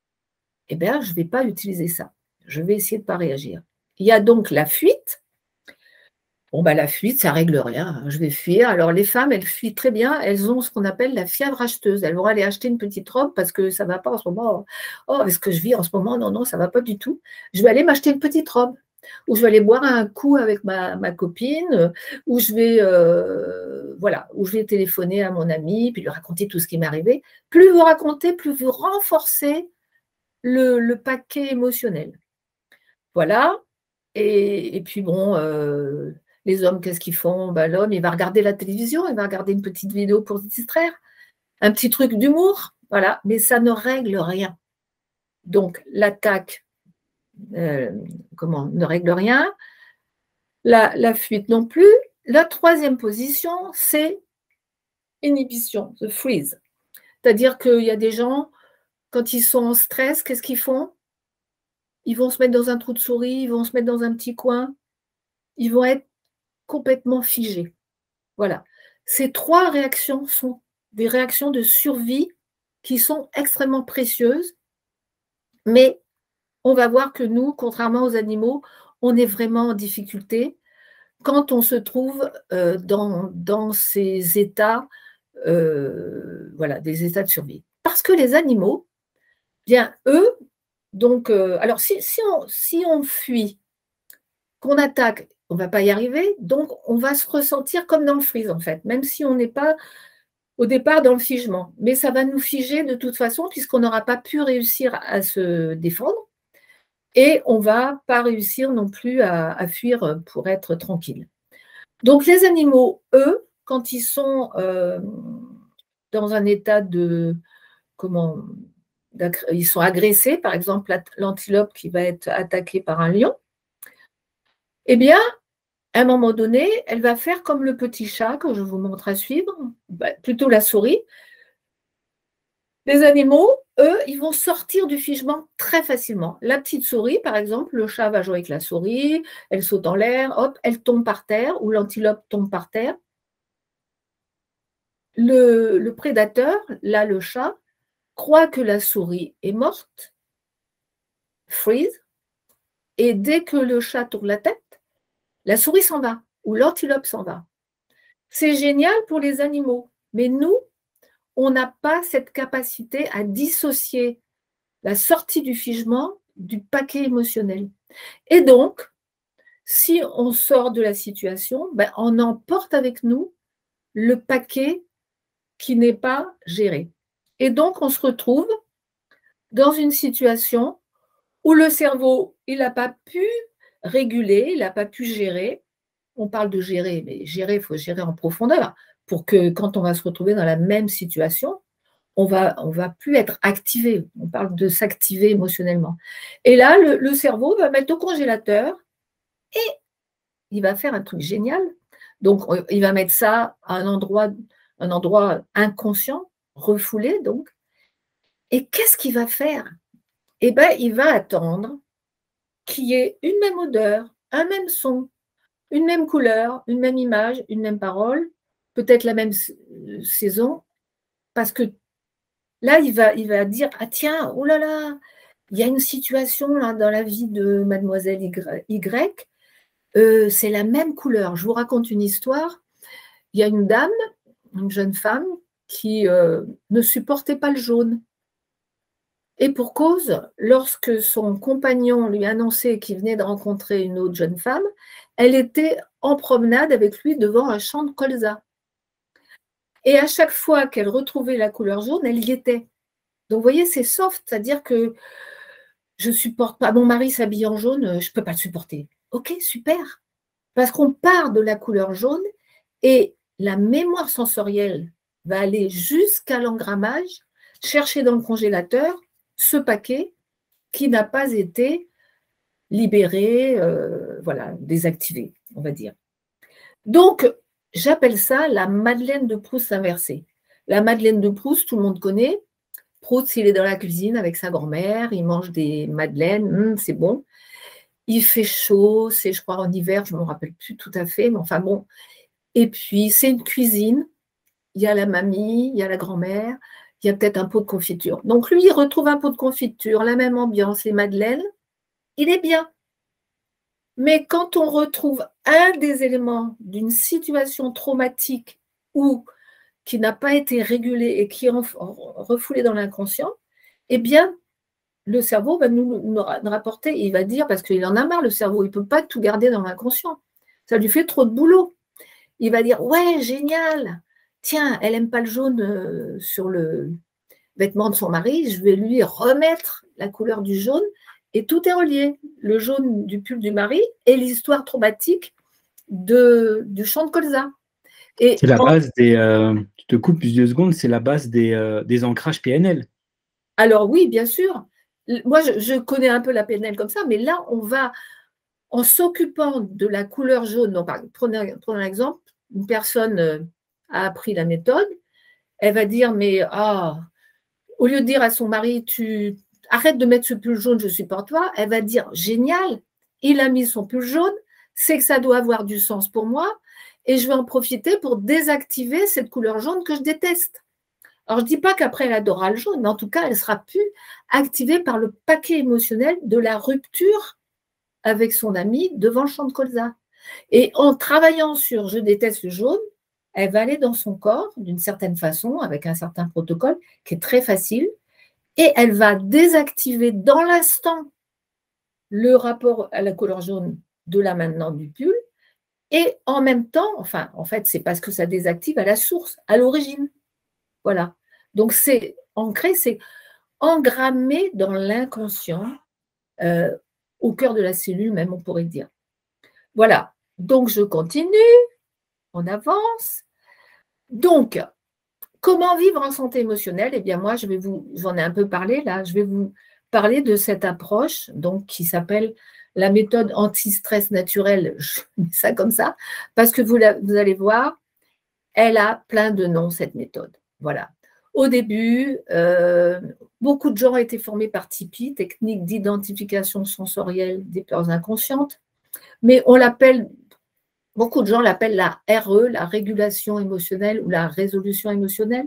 eh bien, je ne vais pas utiliser ça. Je vais essayer de ne pas réagir. Il y a donc la fuite. Bon, bah, la fuite, ça ne règle rien. Je vais fuir. Alors, les femmes, elles fuient très bien. Elles ont ce qu'on appelle la fièvre acheteuse. Elles vont aller acheter une petite robe parce que ça ne va pas en ce moment. Oh, est-ce que je vis en ce moment? Non, non, ça ne va pas du tout. Je vais aller m'acheter une petite robe. Ou je vais aller boire un coup avec ma, ma copine. Ou je vais, euh, voilà, ou je vais téléphoner à mon ami puis lui raconter tout ce qui m'est arrivé. Plus vous racontez, plus vous renforcez le, le paquet émotionnel. Voilà. Et, et puis bon, euh, les hommes, qu'est-ce qu'ils font? Ben, l'homme, il va regarder la télévision, il va regarder une petite vidéo pour se distraire, un petit truc d'humour, voilà, mais ça ne règle rien. Donc, l'attaque, euh, comment, ne règle rien, la, la fuite non plus. La troisième position, c'est inhibition, the freeze. C'est-à-dire qu'il y a des gens, quand ils sont en stress, qu'est-ce qu'ils font? Ils vont se mettre dans un trou de souris, ils vont se mettre dans un petit coin, ils vont être complètement figés. Voilà. Ces trois réactions sont des réactions de survie qui sont extrêmement précieuses, mais on va voir que nous, contrairement aux animaux, on est vraiment en difficulté quand on se trouve euh, dans, dans ces états, euh, voilà, des états de survie. Parce que les animaux, bien, eux, donc, euh, alors si, si, on, si on fuit, qu'on attaque, on ne va pas y arriver, donc on va se ressentir comme dans le freeze en fait, même si on n'est pas au départ dans le figement. Mais ça va nous figer de toute façon puisqu'on n'aura pas pu réussir à se défendre et on ne va pas réussir non plus à, à fuir pour être tranquille. Donc les animaux, eux, quand ils sont euh, dans un état de, comment, ils sont agressés, par exemple l'antilope qui va être attaqué par un lion, eh bien, à un moment donné, elle va faire comme le petit chat que je vous montre à suivre, bah, plutôt la souris. Les animaux, eux, ils vont sortir du figement très facilement. La petite souris, par exemple, le chat va jouer avec la souris, elle saute en l'air, hop, elle tombe par terre, ou l'antilope tombe par terre. Le, le prédateur, là, le chat, croit que la souris est morte, freeze, et dès que le chat tourne la tête, la souris s'en va, ou l'antilope s'en va. C'est génial pour les animaux, mais nous, on n'a pas cette capacité à dissocier la sortie du figement du paquet émotionnel. Et donc, si on sort de la situation, ben, on emporte avec nous le paquet qui n'est pas géré. Et donc, on se retrouve dans une situation où le cerveau, il n'a pas pu réguler, il n'a pas pu gérer. On parle de gérer, mais gérer, il faut gérer en profondeur pour que quand on va se retrouver dans la même situation, on va, on va plus être activé. On parle de s'activer émotionnellement. Et là, le, le cerveau va mettre au congélateur et il va faire un truc génial. Donc, il va mettre ça à un endroit, un endroit inconscient, refoulé donc. Et qu'est-ce qu'il va faire? Eh bien, il va attendre qu'il y ait une même odeur, un même son, une même couleur, une même image, une même parole, peut-être la même saison, parce que là, il va, il va dire, ah tiens, oh là là, il y a une situation là dans la vie de mademoiselle Y, euh, c'est la même couleur. Je vous raconte une histoire. il y a une dame, une jeune femme, qui euh, ne supportait pas le jaune. Et pour cause, lorsque son compagnon lui annonçait qu'il venait de rencontrer une autre jeune femme, elle était en promenade avec lui devant un champ de colza. Et à chaque fois qu'elle retrouvait la couleur jaune, elle y était. Donc, vous voyez, c'est soft, c'est-à-dire que je ne supporte pas, mon mari s'habille en jaune, je ne peux pas le supporter. Ok, super. Parce qu'on part de la couleur jaune et la mémoire sensorielle va aller jusqu'à l'engrammage, chercher dans le congélateur ce paquet qui n'a pas été libéré, euh, voilà, désactivé, on va dire. Donc, j'appelle ça la Madeleine de Proust inversée. La Madeleine de Proust, tout le monde connaît. Proust, il est dans la cuisine avec sa grand-mère, il mange des madeleines, hum, c'est bon. Il fait chaud, c'est, je crois, en hiver, je ne me rappelle plus tout à fait, mais enfin bon. Et puis, c'est une cuisine, il y a la mamie, il y a la grand-mère, il y a peut-être un pot de confiture. Donc, lui, il retrouve un pot de confiture, la même ambiance, les madeleines, il est bien. Mais quand on retrouve un des éléments d'une situation traumatique ou qui n'a pas été régulé et qui est refoulé dans l'inconscient, eh bien, le cerveau va nous, nous rapporter, il va dire, parce qu'il en a marre, le cerveau, il ne peut pas tout garder dans l'inconscient. Ça lui fait trop de boulot. Il va dire, ouais, génial, tiens, elle n'aime pas le jaune sur le vêtement de son mari, je vais lui remettre la couleur du jaune, et tout est relié. Le jaune du pull du mari et l'histoire traumatique de, du champ de colza. C'est la base des, euh, je te coupe plus deux secondes, c'est la base des, euh, des ancrages P N L. Alors oui, bien sûr. Moi, je, je connais un peu la P N L comme ça, mais là, on va, en s'occupant de la couleur jaune, donc, prenez, prenez un exemple, une personne a appris la méthode, elle va dire, mais ah, au lieu de dire à son mari, tu arrête de mettre ce pull jaune, je supporte pas, elle va dire, génial, il a mis son pull jaune, c'est que ça doit avoir du sens pour moi, et je vais en profiter pour désactiver cette couleur jaune que je déteste. Alors, je ne dis pas qu'après, elle adorera le jaune, mais en tout cas, elle sera plus activée par le paquet émotionnel de la rupture avec son ami devant le champ de colza. Et en travaillant sur « je déteste le jaune », elle va aller dans son corps d'une certaine façon, avec un certain protocole qui est très facile, et elle va désactiver dans l'instant le rapport à la couleur jaune de là maintenant du pull, et en même temps, enfin, en fait, c'est parce que ça désactive à la source, à l'origine. Voilà. Donc, c'est ancré, c'est engrammé dans l'inconscient, euh, au cœur de la cellule même, on pourrait dire. Voilà. Donc, je continue, on avance. Donc, comment vivre en santé émotionnelle? Eh bien, moi, je vais vous, j'en ai un peu parlé là, je vais vous parler de cette approche donc, qui s'appelle la méthode anti-stress naturelle, je mets ça comme ça, parce que vous, la, vous allez voir, elle a plein de noms, cette méthode. Voilà. Au début, euh, beaucoup de gens ont été formés par T I P I, technique d'identification sensorielle des peurs inconscientes, mais on l'appelle, beaucoup de gens l'appellent la R E, la régulation émotionnelle ou la résolution émotionnelle.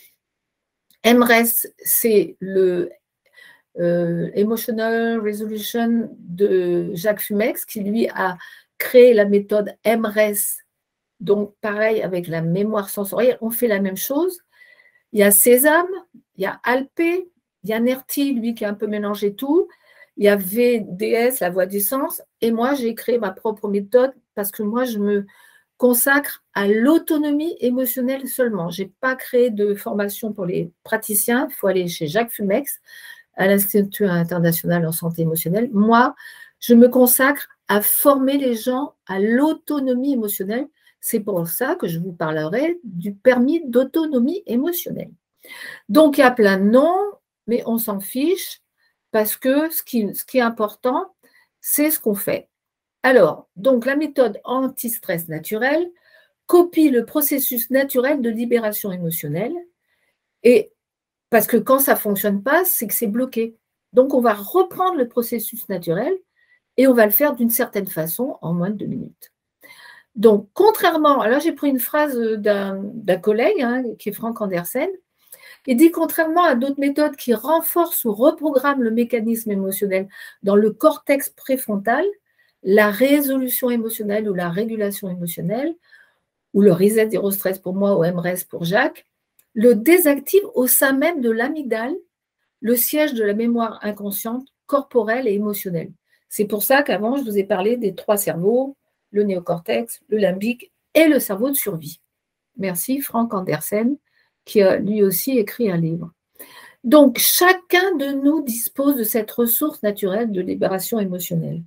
M R E S, c'est le euh, Emotional Resolution de Jacques Fumex, qui lui a créé la méthode M R E S. Donc, pareil, avec la mémoire sensorielle, on fait la même chose. Il y a Sésame, il y a Alpé, il y a Nerti, lui qui a un peu mélangé tout. Il y a V D S, la voie du sens. Et moi, j'ai créé ma propre méthode parce que moi, je me consacre à l'autonomie émotionnelle seulement. Je n'ai pas créé de formation pour les praticiens. Il faut aller chez Jacques Fumex, à l'Institut international en santé émotionnelle. Moi, je me consacre à former les gens à l'autonomie émotionnelle. C'est pour ça que je vous parlerai du permis d'autonomie émotionnelle. Donc, il y a plein de noms, mais on s'en fiche parce que ce qui, ce qui est important, c'est ce qu'on fait. Alors, donc la méthode anti-stress naturel copie le processus naturel de libération émotionnelle et parce que quand ça ne fonctionne pas, c'est que c'est bloqué. Donc, on va reprendre le processus naturel et on va le faire d'une certaine façon en moins de deux minutes. Donc, contrairement, alors j'ai pris une phrase d'un d'un collègue, hein, qui est Frank Andersen, il dit, contrairement à d'autres méthodes qui renforcent ou reprogramment le mécanisme émotionnel dans le cortex préfrontal, la résolution émotionnelle ou la régulation émotionnelle, ou le reset zéro stress pour moi, ou M R E S pour Jacques, le désactive au sein même de l'amygdale, le siège de la mémoire inconsciente, corporelle et émotionnelle. C'est pour ça qu'avant, je vous ai parlé des trois cerveaux, le néocortex, le limbique et le cerveau de survie. Merci Frank Andersen, qui a lui aussi écrit un livre. Donc, chacun de nous dispose de cette ressource naturelle de libération émotionnelle.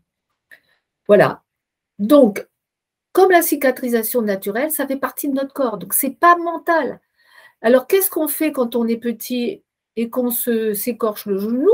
Voilà. Donc, comme la cicatrisation naturelle, ça fait partie de notre corps. Donc, ce n'est pas mental. Alors, qu'est-ce qu'on fait quand on est petit et qu'on se, s'écorche le genou?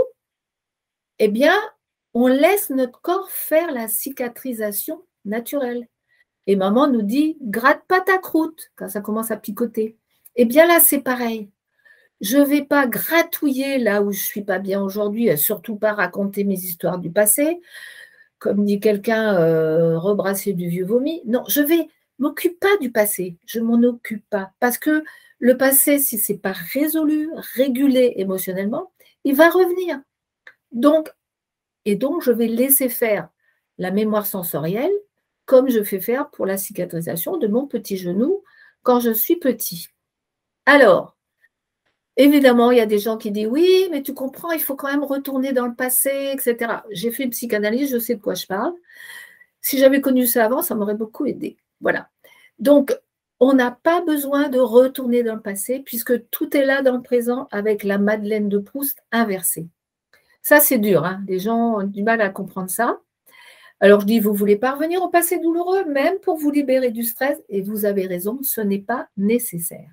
Eh bien, on laisse notre corps faire la cicatrisation naturelle. Et maman nous dit, gratte pas ta croûte quand ça commence à picoter. Eh bien là, c'est pareil. Je ne vais pas gratouiller là où je ne suis pas bien aujourd'hui, et surtout pas raconter mes histoires du passé, comme dit quelqu'un, euh, rebrasser du vieux vomi. Non, je vais m'occupe pas du passé, je ne m'en occupe pas. Parce que le passé, si ce n'est pas résolu, régulé émotionnellement, il va revenir. Donc, et donc, je vais laisser faire la mémoire sensorielle comme je fais faire pour la cicatrisation de mon petit genou quand je suis petit. Alors, évidemment, il y a des gens qui disent « Oui, mais tu comprends, il faut quand même retourner dans le passé, et cetera » J'ai fait une psychanalyse, je sais de quoi je parle. Si j'avais connu ça avant, ça m'aurait beaucoup aidé. Voilà. Donc, on n'a pas besoin de retourner dans le passé puisque tout est là dans le présent avec la Madeleine de Proust inversée. Ça, c'est dur. Hein. Les gens ont du mal à comprendre ça. Alors, je dis, vous voulez pas revenir au passé douloureux, même pour vous libérer du stress, et vous avez raison, ce n'est pas nécessaire.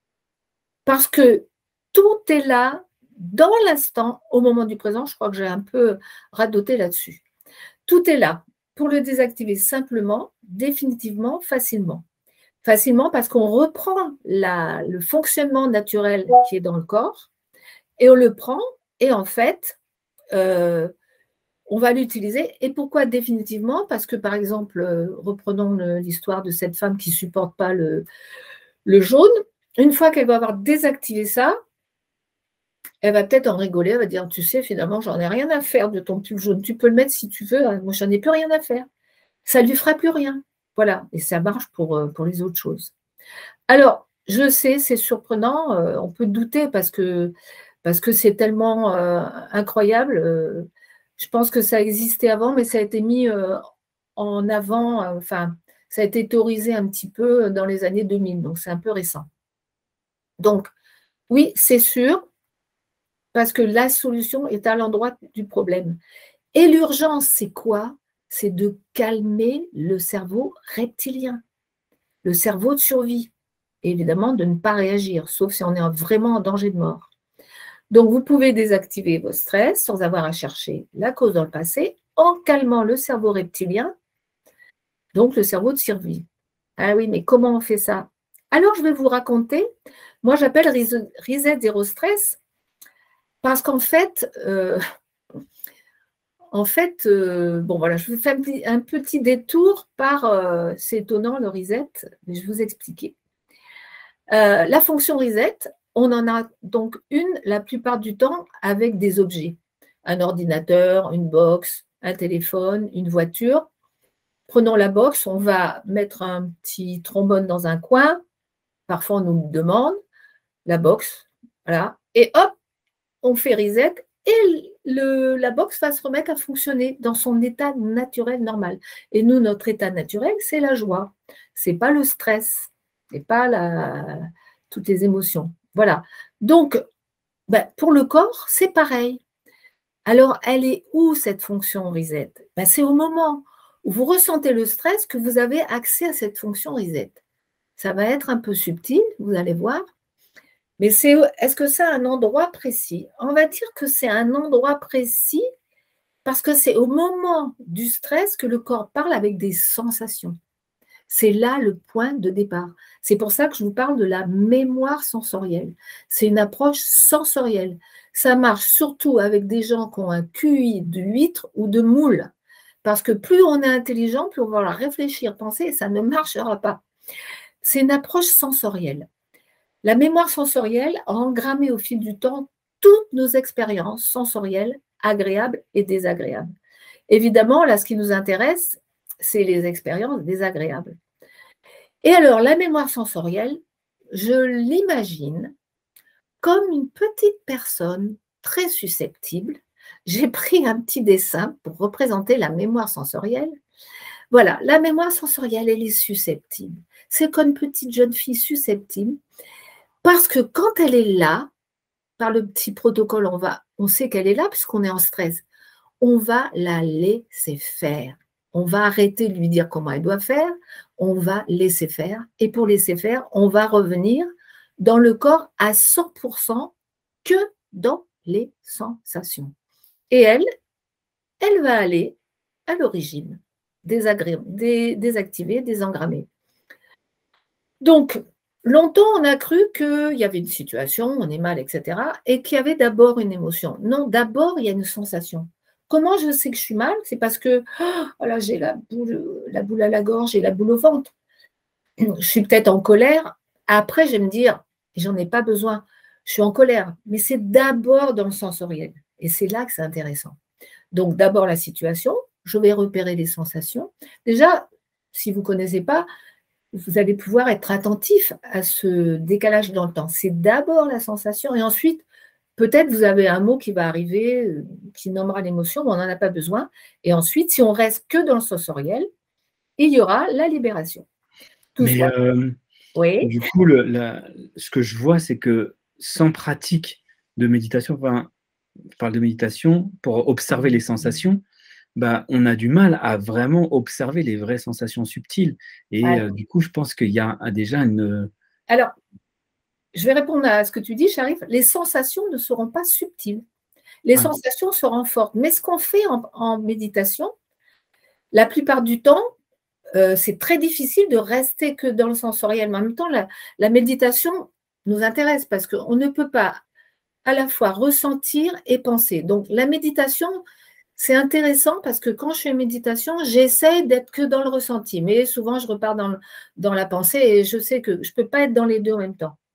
Parce que tout est là, dans l'instant, au moment du présent. Je crois que j'ai un peu radoté là-dessus. Tout est là pour le désactiver simplement, définitivement, facilement. Facilement parce qu'on reprend la, le fonctionnement naturel qui est dans le corps, et on le prend, et en fait, euh, on va l'utiliser. Et pourquoi définitivement? Parce que, par exemple, euh, reprenons l'histoire de cette femme qui ne supporte pas le, le jaune. Une fois qu'elle va avoir désactivé ça, elle va peut-être en rigoler, elle va dire, tu sais, finalement, j'en ai rien à faire de ton pull jaune. Tu peux le mettre si tu veux, hein. Moi, j'en ai plus rien à faire. Ça ne lui fera plus rien. Voilà, et ça marche pour, pour les autres choses. Alors, je sais, c'est surprenant, euh, on peut douter parce que parce que c'est tellement euh, incroyable. Euh, je pense que ça existait avant, mais ça a été mis euh, en avant, euh, enfin, ça a été théorisé un petit peu dans les années deux mille, donc c'est un peu récent. Donc, oui, c'est sûr, parce que la solution est à l'endroit du problème. Et l'urgence, c'est quoi? C'est de calmer le cerveau reptilien, le cerveau de survie. Et évidemment, de ne pas réagir, sauf si on est vraiment en danger de mort. Donc, vous pouvez désactiver vos stress sans avoir à chercher la cause dans le passé en calmant le cerveau reptilien, donc le cerveau de survie. Ah oui, mais comment on fait ça? Alors, je vais vous raconter, moi j'appelle Reset Zéro Stress, parce qu'en fait, euh, en fait, euh, bon voilà, je vous fais un petit, un petit détour par, euh, c'est étonnant le reset, mais je vais vous expliquer. Euh, la fonction reset, on en a donc une la plupart du temps avec des objets. Un ordinateur, une box, un téléphone, une voiture. Prenons la box, on va mettre un petit trombone dans un coin. Parfois, on nous demande la box. Voilà. Et hop, on fait reset et le, la box va se remettre à fonctionner dans son état naturel normal. Et nous, notre état naturel, c'est la joie. Ce n'est pas le stress. Et pas la, toutes les émotions. Voilà. Donc, ben, pour le corps, c'est pareil. Alors, elle est où cette fonction reset? Ben, c'est au moment où vous ressentez le stress que vous avez accès à cette fonction reset. Ça va être un peu subtil, vous allez voir. Mais c'est, est-ce que c'est un endroit précis? On va dire que c'est un endroit précis parce que c'est au moment du stress que le corps parle avec des sensations. C'est là le point de départ. C'est pour ça que je vous parle de la mémoire sensorielle. C'est une approche sensorielle. Ça marche surtout avec des gens qui ont un Q I de huître ou de moule. Parce que plus on est intelligent, plus on va réfléchir, penser, et ça ne marchera pas. C'est une approche sensorielle. La mémoire sensorielle a engrammé au fil du temps toutes nos expériences sensorielles, agréables et désagréables. Évidemment, là, ce qui nous intéresse, c'est les expériences désagréables. Et alors, la mémoire sensorielle, je l'imagine comme une petite personne très susceptible. J'ai pris un petit dessin pour représenter la mémoire sensorielle. Voilà, la mémoire sensorielle, elle est susceptible. C'est comme une petite jeune fille susceptible parce que quand elle est là, par le petit protocole, on, va, on sait qu'elle est là puisqu'on est en stress. On va la laisser faire. On va arrêter de lui dire comment elle doit faire. On va laisser faire. Et pour laisser faire, on va revenir dans le corps à cent pour cent que dans les sensations. Et elle, elle va aller à l'origine, désactiver, désengrammer. Donc, longtemps, on a cru qu'il y avait une situation, on est mal, et cetera, et qu'il y avait d'abord une émotion. Non, d'abord, il y a une sensation. Comment je sais que je suis mal? C'est parce que oh là, j'ai la boule, la boule à la gorge, j'ai la boule au ventre. Je suis peut-être en colère. Après, je vais me dire, j'en ai pas besoin, je suis en colère. Mais c'est d'abord dans le sensoriel. Et c'est là que c'est intéressant. Donc, d'abord la situation, je vais repérer les sensations. Déjà, si vous ne connaissez pas, vous allez pouvoir être attentif à ce décalage dans le temps. C'est d'abord la sensation et ensuite, peut-être vous avez un mot qui va arriver, qui nommera l'émotion, mais on n'en a pas besoin. Et ensuite, si on reste que dans le sensoriel, il y aura la libération. Tout mais euh, oui. Du coup, le, la, ce que je vois, c'est que sans pratique de méditation, enfin, je parle de méditation, pour observer les sensations, bah, on a du mal à vraiment observer les vraies sensations subtiles. Et ouais. euh, du coup, je pense qu'il y a déjà une... Alors, je vais répondre à ce que tu dis, Sharif. Les sensations ne seront pas subtiles. Les ouais. sensations seront fortes. Mais ce qu'on fait en, en méditation, la plupart du temps, euh, c'est très difficile de rester que dans le sensoriel. Mais en même temps, la, la méditation nous intéresse parce qu'on ne peut pas à la fois ressentir et penser. Donc, la méditation... C'est intéressant parce que quand je fais méditation, j'essaie d'être que dans le ressenti, mais souvent je repars dans, le, dans la pensée et je sais que je ne peux pas être dans les deux en même temps.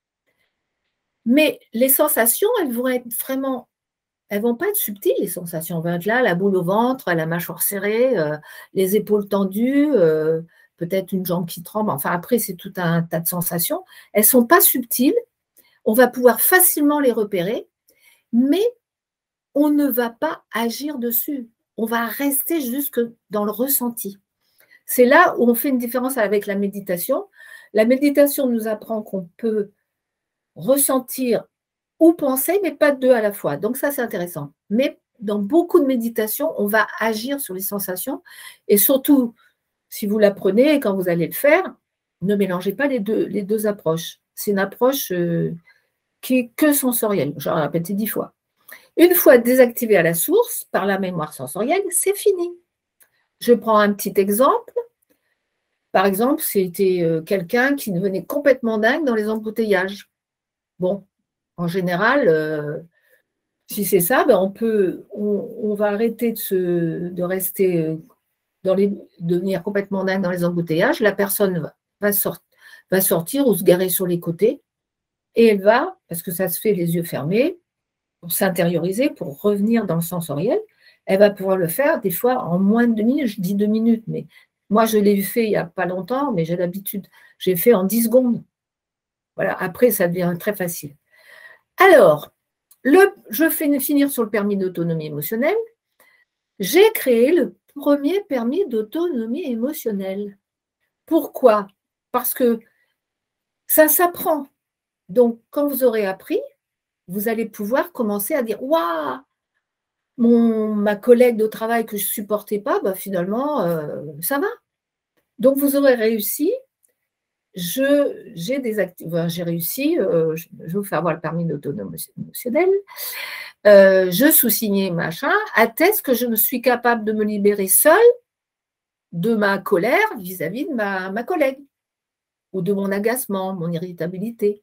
Mais les sensations, elles vont être vraiment, elles ne vont pas être subtiles, les sensations. Elles vont être là, la boule au ventre, la mâchoire serrée, euh, les épaules tendues, euh, peut-être une jambe qui tremble. Enfin, après, c'est tout un tas de sensations. Elles ne sont pas subtiles. On va pouvoir facilement les repérer, mais on ne va pas agir dessus. On va rester jusque dans le ressenti. C'est là où on fait une différence avec la méditation. La méditation nous apprend qu'on peut ressentir ou penser, mais pas deux à la fois. Donc ça, c'est intéressant. Mais dans beaucoup de méditations, on va agir sur les sensations. Et surtout, si vous l'apprenez et quand vous allez le faire, ne mélangez pas les deux, les deux approches. C'est une approche euh, qui est que sensorielle. Je l'ai répété dix fois. Une fois désactivé à la source par la mémoire sensorielle, c'est fini. Je prends un petit exemple. Par exemple, c'était quelqu'un qui devenait complètement dingue dans les embouteillages. Bon, en général, euh, si c'est ça, ben on, peut, on, on va arrêter de, se, de rester dans les, devenir complètement dingue dans les embouteillages. La personne va, va, sort, va sortir ou se garer sur les côtés et elle va, parce que ça se fait les yeux fermés, pour s'intérioriser, pour revenir dans le sensoriel, elle va pouvoir le faire des fois en moins de deux minutes. Je dis deux minutes, mais moi, je l'ai fait il n'y a pas longtemps, mais j'ai l'habitude. J'ai fait en dix secondes. Voilà, après, ça devient très facile. Alors, le, je vais finir sur le permis d'autonomie émotionnelle. J'ai créé le premier permis d'autonomie émotionnelle. Pourquoi? Parce que ça s'apprend. Donc, quand vous aurez appris, vous allez pouvoir commencer à dire « Waouh, mon, ma collègue de travail que je ne supportais pas, bah finalement, euh, ça va. » Donc, vous aurez réussi. Je, j'ai, des acti- enfin, j'ai réussi, euh, je, je vais vous faire voir le permis d'autonomie émotionnelle. Euh, je sous-signais machin, atteste que je me suis capable de me libérer seule de ma colère vis-à-vis de ma, ma collègue ou de mon agacement, mon irritabilité.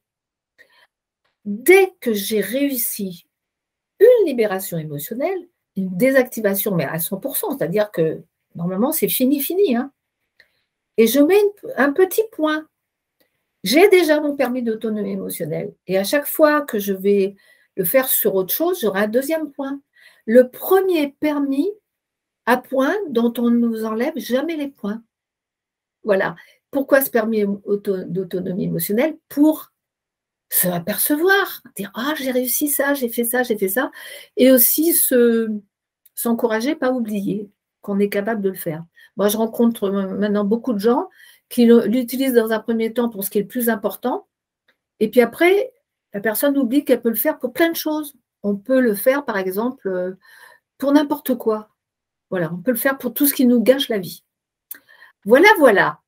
Dès que j'ai réussi une libération émotionnelle, une désactivation, mais à cent pour cent, c'est-à-dire que normalement, c'est fini, fini. Hein. Et je mets une, un petit point. J'ai déjà mon permis d'autonomie émotionnelle. Et à chaque fois que je vais le faire sur autre chose, j'aurai un deuxième point. Le premier permis à point dont on ne nous enlève jamais les points. Voilà. Pourquoi ce permis auto, d'autonomie émotionnelle? Pour se apercevoir, dire ah j'ai réussi ça, j'ai fait ça, j'ai fait ça, et aussi se s'encourager, pas oublier qu'on est capable de le faire. Moi, je rencontre maintenant beaucoup de gens qui l'utilisent dans un premier temps pour ce qui est le plus important, et puis après, la personne oublie qu'elle peut le faire pour plein de choses. On peut le faire, par exemple, pour n'importe quoi. Voilà, on peut le faire pour tout ce qui nous gâche la vie. Voilà, voilà.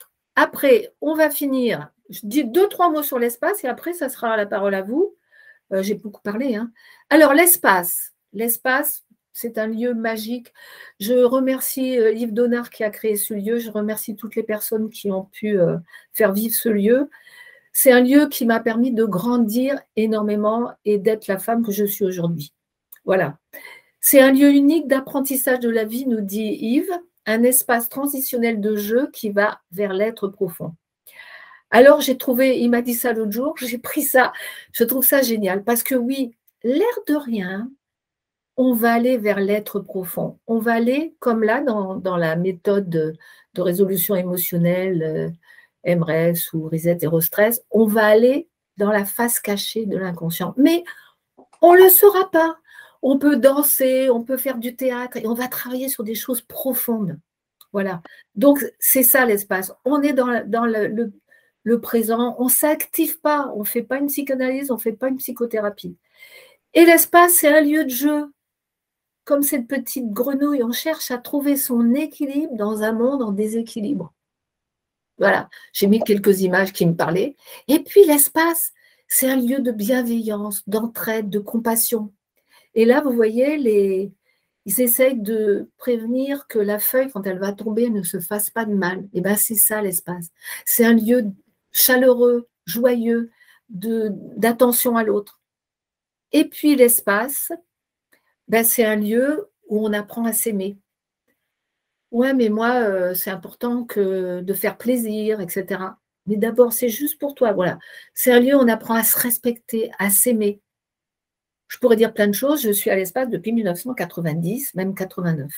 Après, on va finir. Je dis deux, trois mots sur l'espace et après, ça sera la parole à vous. Euh, j'ai beaucoup parlé. Hein. Alors, l'espace. L'espace, c'est un lieu magique. Je remercie euh, Yves Donard qui a créé ce lieu. Je remercie toutes les personnes qui ont pu euh, faire vivre ce lieu. C'est un lieu qui m'a permis de grandir énormément et d'être la femme que je suis aujourd'hui. Voilà. C'est un lieu unique d'apprentissage de la vie, nous dit Yves, un espace transitionnel de jeu qui va vers l'être profond. Alors, j'ai trouvé, il m'a dit ça l'autre jour, j'ai pris ça, je trouve ça génial, parce que oui, l'air de rien, on va aller vers l'être profond. On va aller, comme là, dans, dans la méthode de, de résolution émotionnelle, euh, M R E S ou Reset Zero Stress, on va aller dans la face cachée de l'inconscient. Mais on ne le saura pas. On peut danser, on peut faire du théâtre et on va travailler sur des choses profondes. Voilà. Donc, c'est ça l'espace. On est dans, dans le, le, le présent, on ne s'active pas, on ne fait pas une psychanalyse, on ne fait pas une psychothérapie. Et l'espace, c'est un lieu de jeu. Comme cette petite grenouille, on cherche à trouver son équilibre dans un monde en déséquilibre. Voilà. J'ai mis quelques images qui me parlaient. Et puis, l'espace, c'est un lieu de bienveillance, d'entraide, de compassion. Et là, vous voyez, les... ils essayent de prévenir que la feuille, quand elle va tomber, ne se fasse pas de mal. Et bien, c'est ça l'espace. C'est un lieu chaleureux, joyeux, de... d'attention à l'autre. Et puis l'espace, ben, c'est un lieu où on apprend à s'aimer. Ouais, mais moi, euh, c'est important que de faire plaisir, et cetera. Mais d'abord, c'est juste pour toi. Voilà. C'est un lieu où on apprend à se respecter, à s'aimer. Je pourrais dire plein de choses. Je suis à l'espace depuis mille neuf cent quatre-vingt-dix, même quatre-vingt-neuf.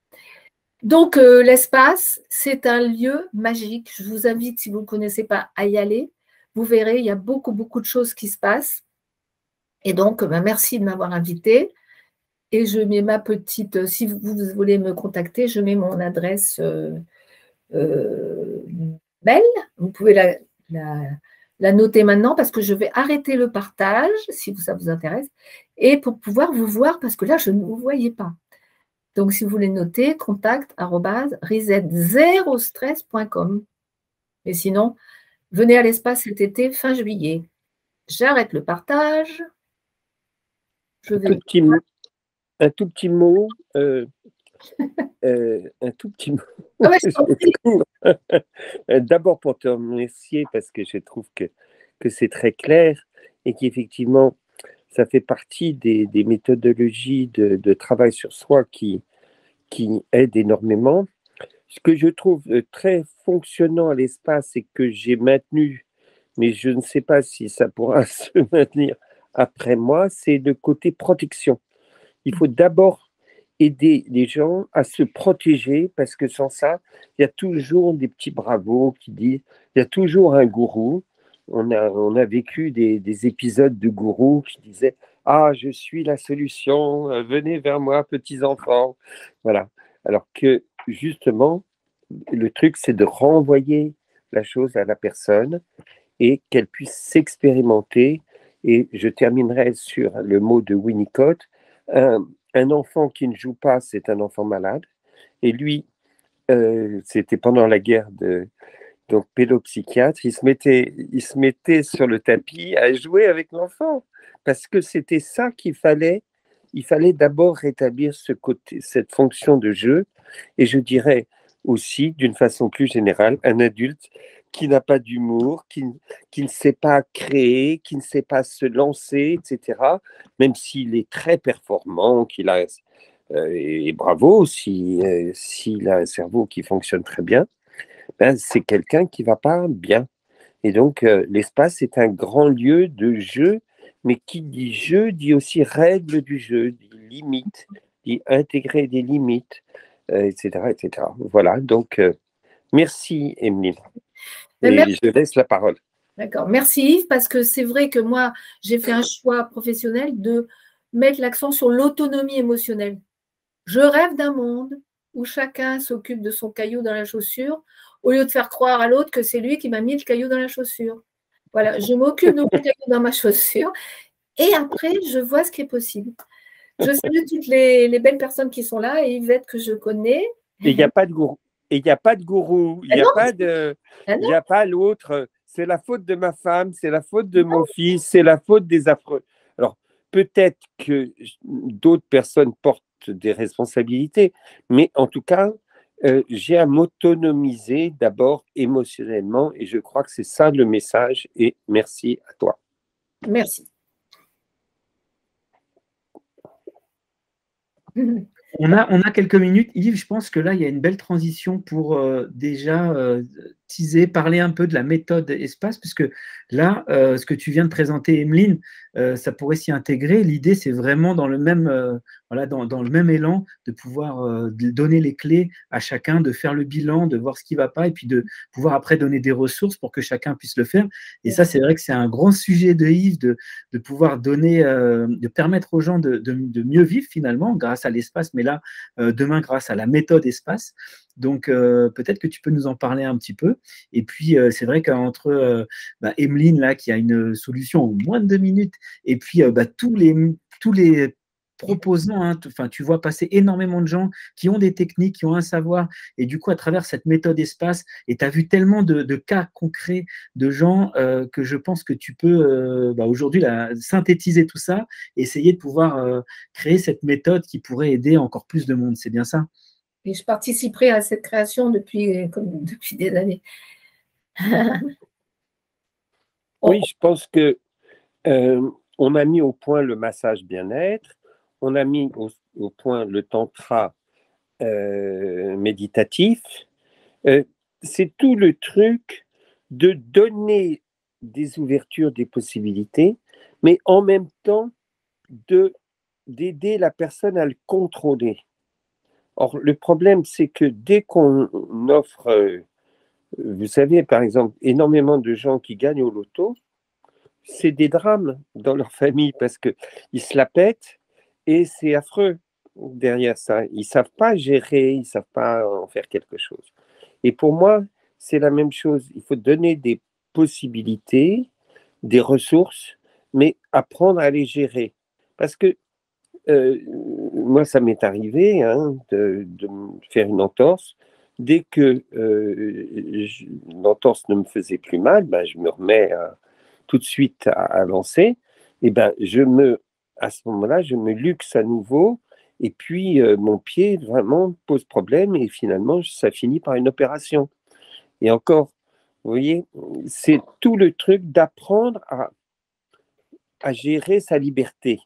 Donc, euh, l'espace, c'est un lieu magique. Je vous invite, si vous ne le connaissez pas, à y aller. Vous verrez, il y a beaucoup, beaucoup de choses qui se passent. Et donc, ben, merci de m'avoir invité. Et je mets ma petite, si vous voulez me contacter, je mets mon adresse euh, euh, mail. Vous pouvez la, la, la noter maintenant parce que je vais arrêter le partage, si ça vous intéresse, et pour pouvoir vous voir, parce que là, je ne vous voyais pas. Donc, si vous voulez noter, contact arobase reset zero stress point com. Et sinon, venez à l'espace cet été, fin juillet. J'arrête le partage. Je vais... un, petit, un tout petit mot. Euh, euh, un tout petit mot. Ah ouais, d'abord pour te remercier parce que je trouve que, que c'est très clair et qu'effectivement, ça fait partie des, des méthodologies de, de travail sur soi qui, qui aident énormément. Ce que je trouve très fonctionnant à l'espace et que j'ai maintenu, mais je ne sais pas si ça pourra se maintenir après moi, c'est le côté protection. Il faut d'abord aider les gens à se protéger parce que sans ça, il y a toujours des petits bravos qui disent, il y a toujours un gourou. On a, on a vécu des, des épisodes de gourous qui disaient « Ah, je suis la solution, venez vers moi, petits enfants. » Voilà. Alors que justement, le truc, c'est de renvoyer la chose à la personne et qu'elle puisse s'expérimenter. Et je terminerai sur le mot de Winnicott. Un, un enfant qui ne joue pas, c'est un enfant malade. Et lui, euh, c'était pendant la guerre de donc pédopsychiatre, il se mettait, il se mettait sur le tapis à jouer avec l'enfant parce que c'était ça qu'il fallait. Il fallait d'abord rétablir ce côté, cette fonction de jeu. Et je dirais aussi, d'une façon plus générale, un adulte qui n'a pas d'humour, qui, qui ne sait pas créer, qui ne sait pas se lancer, et cetera, même s'il est très performant, qu'il a, euh, et bravo, si, euh, s'il a un cerveau qui fonctionne très bien, ben, c'est quelqu'un qui ne va pas bien. Et donc, euh, l'espace est un grand lieu de jeu, mais qui dit jeu dit aussi règles du jeu, dit limites, dit intégrer des limites, euh, et cetera, et cetera. Voilà, donc, euh, merci, Emeline. Et Merci. je laisse la parole. D'accord. Merci Yves, parce que c'est vrai que moi, j'ai fait un choix professionnel de mettre l'accent sur l'autonomie émotionnelle. Je rêve d'un monde où chacun s'occupe de son caillou dans la chaussure, au lieu de faire croire à l'autre que c'est lui qui m'a mis le caillou dans la chaussure. Voilà, je m'occupe de mon caillou dans ma chaussure et après, je vois ce qui est possible. Je salue toutes les, les belles personnes qui sont là et Yvette que je connais. Et il n'y a pas de gourou. Et il n'y a pas de gourou. Il n'y a, Ah pas de, ah il y a pas l'autre. C'est la faute de ma femme, c'est la faute de mon fils, c'est la faute des affreux. Alors, peut-être que d'autres personnes portent des responsabilités, mais en tout cas, euh, j'ai à m'autonomiser d'abord émotionnellement et je crois que c'est ça le message et merci à toi. Merci. On a, on a quelques minutes. Yves, je pense que là, il y a une belle transition pour euh, déjà euh, teaser, parler un peu de la méthode espace, puisque là, euh, ce que tu viens de présenter, Emeline, euh, ça pourrait s'y intégrer. L'idée, c'est vraiment dans le même, euh, voilà, dans, dans le même élan de pouvoir euh, de donner les clés à chacun, de faire le bilan, de voir ce qui ne va pas, et puis de pouvoir après donner des ressources pour que chacun puisse le faire. Et ça, c'est vrai que c'est un grand sujet de Yves, de, de pouvoir donner, euh, de permettre aux gens de, de, de mieux vivre finalement grâce à l'espace, mais là, euh, demain grâce à la méthode espace. Donc, euh, peut-être que tu peux nous en parler un petit peu. Et puis, euh, c'est vrai qu'entre euh, bah, Emeline, là, qui a une solution en moins de deux minutes, et puis euh, bah, tous les, tous les proposants, hein, enfin, tu vois passer énormément de gens qui ont des techniques, qui ont un savoir, et du coup, à travers cette méthode espace, et tu as vu tellement de, de cas concrets de gens euh, que je pense que tu peux euh, bah, aujourd'hui là, synthétiser tout ça, et essayer de pouvoir euh, créer cette méthode qui pourrait aider encore plus de monde. C'est bien ça? Et je participerai à cette création depuis, comme, depuis des années. Oui, je pense que euh, on a mis au point le massage bien-être, on a mis au, au point le tantra euh, méditatif. Euh, c'est tout le truc de donner des ouvertures, des possibilités, mais en même temps de d'aider la personne à le contrôler. Or, le problème, c'est que dès qu'on offre, euh, vous savez, par exemple, énormément de gens qui gagnent au loto, c'est des drames dans leur famille parce qu'ils se la pètent et c'est affreux derrière ça. Ils ne savent pas gérer, ils ne savent pas en faire quelque chose. Et pour moi, c'est la même chose. Il faut donner des possibilités, des ressources, mais apprendre à les gérer. Parce que euh, moi, ça m'est arrivé hein, de, de faire une entorse. Dès que euh, l'entorse ne me faisait plus mal, ben, je me remets à, tout de suite à, à lancer. Et ben, je me, à ce moment-là, je me luxe à nouveau. Et puis, euh, mon pied vraiment pose problème. Et finalement, ça finit par une opération. Et encore, vous voyez, c'est tout le truc d'apprendre à, à gérer sa liberté.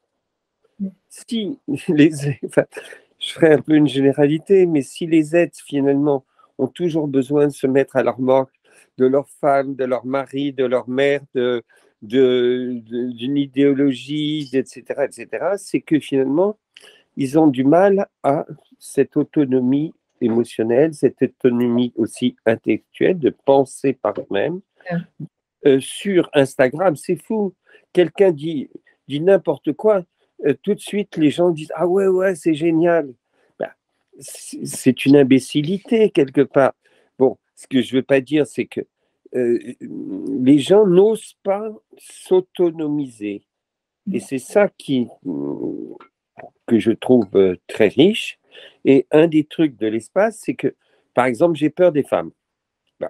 Si les, enfin, je ferai un peu une généralité, mais si les êtres finalement ont toujours besoin de se mettre à leur remorque de leur femme, de leur mari, de leur mère, de, de, de, d'une idéologie, et cetera, et cetera, c'est que finalement, ils ont du mal à cette autonomie émotionnelle, cette autonomie aussi intellectuelle de penser par eux-mêmes. Euh, sur Instagram, c'est fou. Quelqu'un dit, dit n'importe quoi. Euh, tout de suite, les gens disent « Ah ouais, ouais, c'est génial. Ben, » c'est une imbécilité quelque part. Bon, ce que je ne veux pas dire, c'est que euh, les gens n'osent pas s'autonomiser. Et c'est ça qui, que je trouve très riche. Et un des trucs de l'espace, c'est que, par exemple, j'ai peur des femmes. Ben,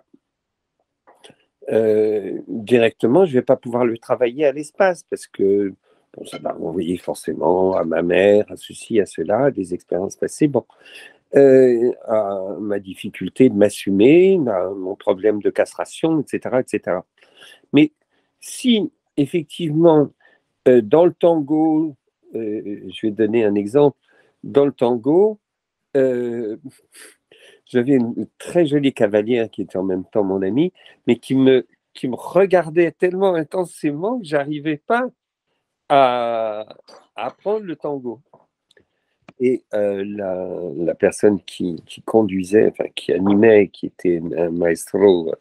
euh, directement, je ne vais pas pouvoir le travailler à l'espace parce que bon, ça va renvoyer forcément à ma mère, à ceci, à cela, à des expériences passées, bon, euh, à ma difficulté de m'assumer, à mon problème de castration, et cetera, et cetera. Mais si, effectivement, euh, dans le tango, euh, je vais donner un exemple, dans le tango, euh, j'avais une très jolie cavalière qui était en même temps mon amie, mais qui me, qui me regardait tellement intensément que je n'arrivais pas à, à apprendre le tango. Et euh, la, la personne qui, qui conduisait, enfin qui animait, qui était un maestro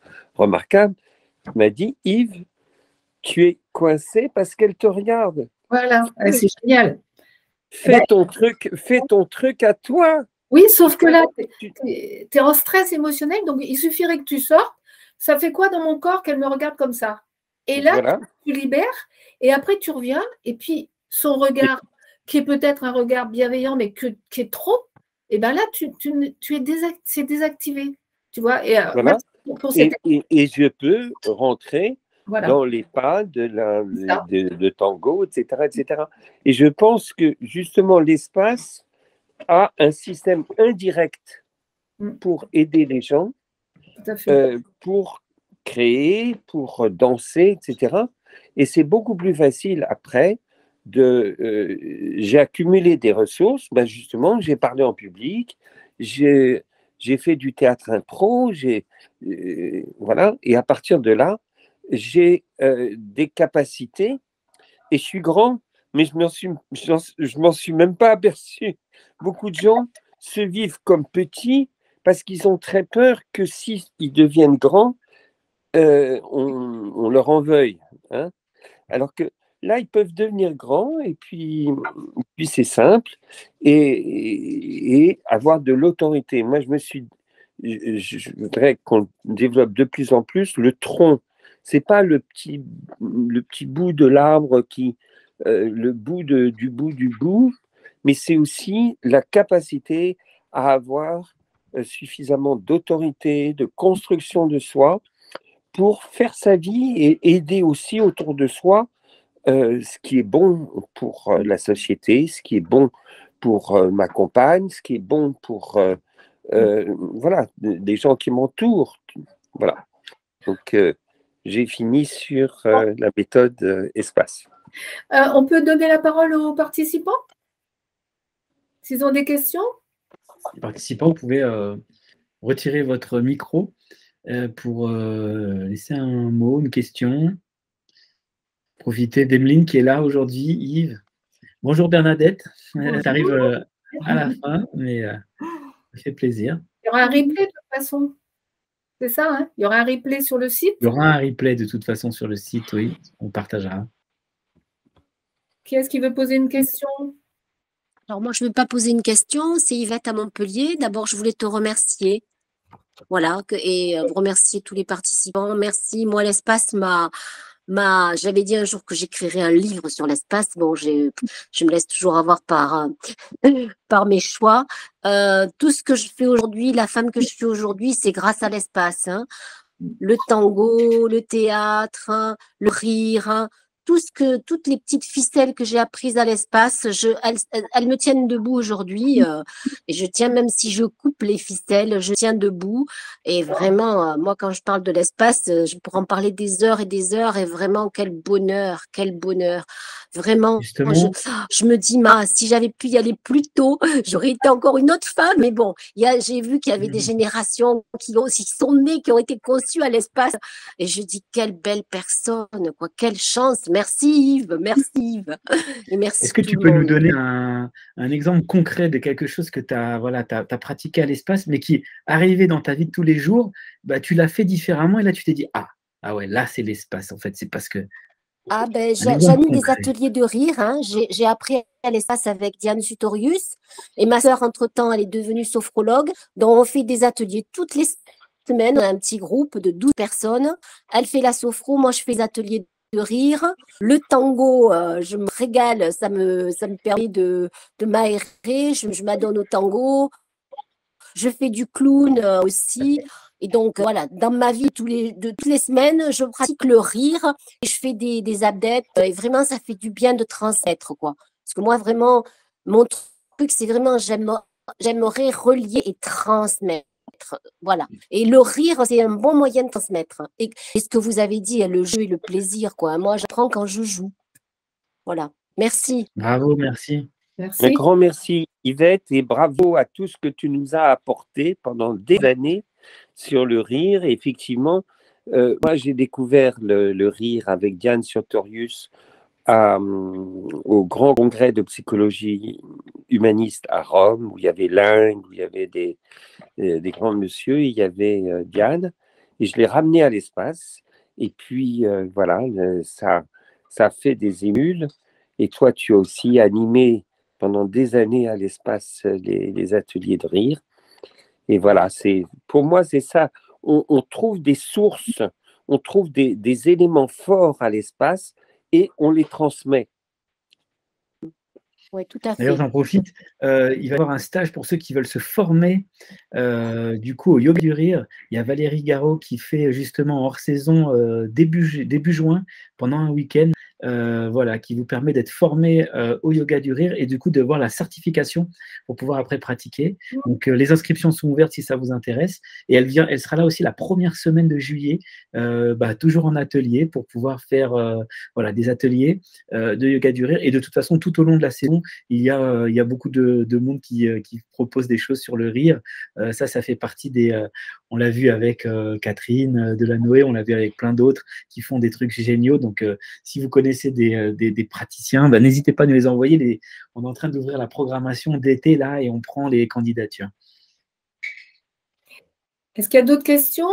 remarquable, m'a dit, Yves, tu es coincé parce qu'elle te regarde. Voilà, c'est génial. Fais ton truc, fais ton truc à toi. Oui, sauf que là, tu es en stress émotionnel, donc il suffirait que tu sortes. Ça fait quoi dans mon corps qu'elle me regarde comme ça? Et là, voilà. tu, tu libères, et après tu reviens, et puis son regard, qui est peut-être un regard bienveillant, mais que, qui est trop, et bien là, tu, tu, tu es désact, c'est désactivé. Tu vois, et, voilà. pour cette... et, et, et je peux rentrer voilà. dans les pas de, la, de, de tango, et cetera, et cetera. Et je pense que justement, l'espace a un système indirect pour aider les gens, euh, pour créer, pour danser, et cetera. Et c'est beaucoup plus facile après de... Euh, j'ai accumulé des ressources, ben justement, j'ai parlé en public, j'ai, j'ai fait du théâtre impro, j'ai, euh, voilà, et à partir de là, j'ai euh, des capacités, et je suis grand, mais je m'en suis, je m'en suis même pas aperçu. Beaucoup de gens se vivent comme petits parce qu'ils ont très peur que s'ils deviennent grands, euh, on, on leur en veuille. Hein. Alors que là, ils peuvent devenir grands et puis, puis c'est simple et, et, et avoir de l'autorité. Moi, je me suis, je, je voudrais qu'on développe de plus en plus le tronc. C'est pas le petit, le petit bout de l'arbre qui, euh, le bout de, du bout du bout, mais c'est aussi la capacité à avoir euh, suffisamment d'autorité, de construction de soi pour faire sa vie et aider aussi autour de soi euh, ce qui est bon pour euh, la société, ce qui est bon pour euh, ma compagne, ce qui est bon pour euh, euh, voilà, des gens qui m'entourent. Voilà. Donc, euh, j'ai fini sur euh, la méthode euh, espace. Euh, on peut donner la parole aux participants s'ils ont des questions. Les participants, vous pouvez euh, retirer votre micro euh, pour euh, laisser un mot, une question. Profitez d'Emeline qui est là aujourd'hui, Yves. Bonjour Bernadette, elle arrive euh, à la fin, mais euh, ça fait plaisir. Il y aura un replay de toute façon. C'est ça, hein? Il y aura un replay sur le site. Il y aura un replay de toute façon sur le site, oui, on partagera. Qui est-ce qui veut poser une question? Alors moi, je ne veux pas poser une question, c'est Yvette à Montpellier. D'abord, je voulais te remercier. Voilà, que, et euh, remercier tous les participants. Merci. Moi, l'espace m'a... m'a j'avais dit un jour que j'écrirais un livre sur l'espace. Bon, je me laisse toujours avoir par, euh, par mes choix. Euh, tout ce que je fais aujourd'hui, la femme que je suis aujourd'hui, c'est grâce à l'espace. Hein. Le tango, le théâtre, hein, le rire, hein, tout ce que, toutes les petites ficelles que j'ai apprises à l'espace, je, elles, elles me tiennent debout aujourd'hui. Euh, et je tiens, même si je coupe les ficelles, je tiens debout. Et vraiment, euh, moi, quand je parle de l'espace, euh, je pourrais en parler des heures et des heures. Et vraiment, quel bonheur, quel bonheur. Vraiment, je, je me dis, ma, si j'avais pu y aller plus tôt, j'aurais été encore une autre femme. Mais bon, il y a, j'ai vu qu'il y avait des générations qui aussi sont nées, qui ont été conçues à l'espace. Et je dis, quelle belle personne, quoi, quelle chance. Merci Yves, merci Yves. Et merci. Est-ce que tu peux monde. nous donner un, un exemple concret de quelque chose que tu as, voilà, t'as, t'as pratiqué à l'espace, mais qui est arrivé dans ta vie de tous les jours, bah, tu l'as fait différemment et là tu t'es dit, ah, ah ouais, là c'est l'espace en fait, c'est parce que… Ah ben, j'anime des ateliers de rire, hein. j'ai, j'ai appris à l'espace avec Diane Sutorius et ma sœur entre-temps elle est devenue sophrologue, donc on fait des ateliers toutes les semaines, on a un petit groupe de douze personnes, elle fait la sophro, moi je fais des ateliers de rire. Le tango, euh, je me régale, ça me, ça me permet de, de m'aérer, je, je m'adonne au tango. Je fais du clown euh, aussi. Et donc, euh, voilà, dans ma vie, tous les, de, toutes les semaines, je pratique le rire et je fais des, des abdettes. Euh, et vraiment, ça fait du bien de transmettre, quoi. Parce que moi, vraiment, mon truc, c'est vraiment, j'aime, j'aimerais relier et transmettre. Voilà. Et le rire, c'est un bon moyen de transmettre. Et, et ce que vous avez dit, le jeu et le plaisir, quoi. Moi, j'apprends quand je joue. Voilà. Merci. Bravo, merci. Merci. Un grand merci, Yvette, et bravo à tout ce que tu nous as apporté pendant des années sur le rire. Et effectivement, euh, moi, j'ai découvert le, le rire avec Diane Sutorius à, au grand congrès de psychologie humaniste à Rome, où il y avait l'Inde, où il y avait des, des grands messieurs, il y avait euh, Diane. et je l'ai ramené à l'espace. Et puis, euh, voilà, le- ça, ça fait des émules. Et toi, tu as aussi animé pendant des années à l'espace les, les ateliers de rire. Et voilà, c'est, pour moi, c'est ça. On, on trouve des sources, on trouve des, des éléments forts à l'espace et on les transmet. Oui, tout à D'ailleurs, fait. j'en profite, euh, il va y avoir un stage pour ceux qui veulent se former euh, du coup au yoga du rire. Il y a Valérie Garot qui fait justement hors saison euh, début, ju- début juin pendant un week-end, euh, voilà, qui vous permet d'être formé euh, au yoga du rire et du coup de voir la certification pour pouvoir après pratiquer. Donc euh, les inscriptions sont ouvertes si ça vous intéresse et elle vient, elle sera là aussi la première semaine de juillet, euh, bah, toujours en atelier pour pouvoir faire euh, voilà, des ateliers euh, de yoga du rire et de toute façon tout au long de la saison il y a, il y a beaucoup de, de monde qui, qui propose des choses sur le rire. Euh, ça, ça fait partie des. Euh, on l'a vu avec euh, Catherine Delanoë, on l'a vu avec plein d'autres qui font des trucs géniaux. Donc, euh, si vous connaissez des, des, des praticiens, bah, n'hésitez pas à nous les envoyer. Les, on est en train d'ouvrir la programmation d'été là et on prend les candidatures. Est-ce qu'il y a d'autres questions?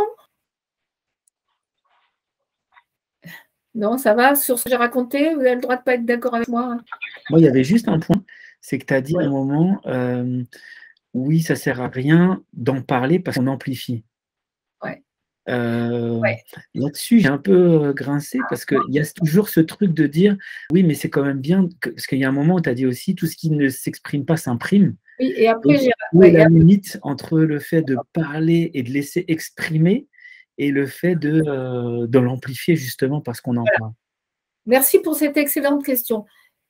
Non, ça va? Sur ce que j'ai raconté, vous avez le droit de ne pas être d'accord avec moi. Moi, il y avait juste un point, c'est que tu as dit Ouais. à un moment, euh, oui, ça ne sert à rien d'en parler parce qu'on amplifie. Ouais. Euh, Ouais. Là-dessus, j'ai un peu euh, grincé parce qu'il y a toujours ce truc de dire oui, mais c'est quand même bien, que- parce qu'il y a un moment où tu as dit aussi tout ce qui ne s'exprime pas s'imprime. Oui, et après, Donc, j'ai. où Ouais, est et la après- limite entre le fait de parler et de laisser exprimer et le fait de, euh, de l'amplifier justement parce qu'on en Voilà. parle? Merci pour cette excellente question.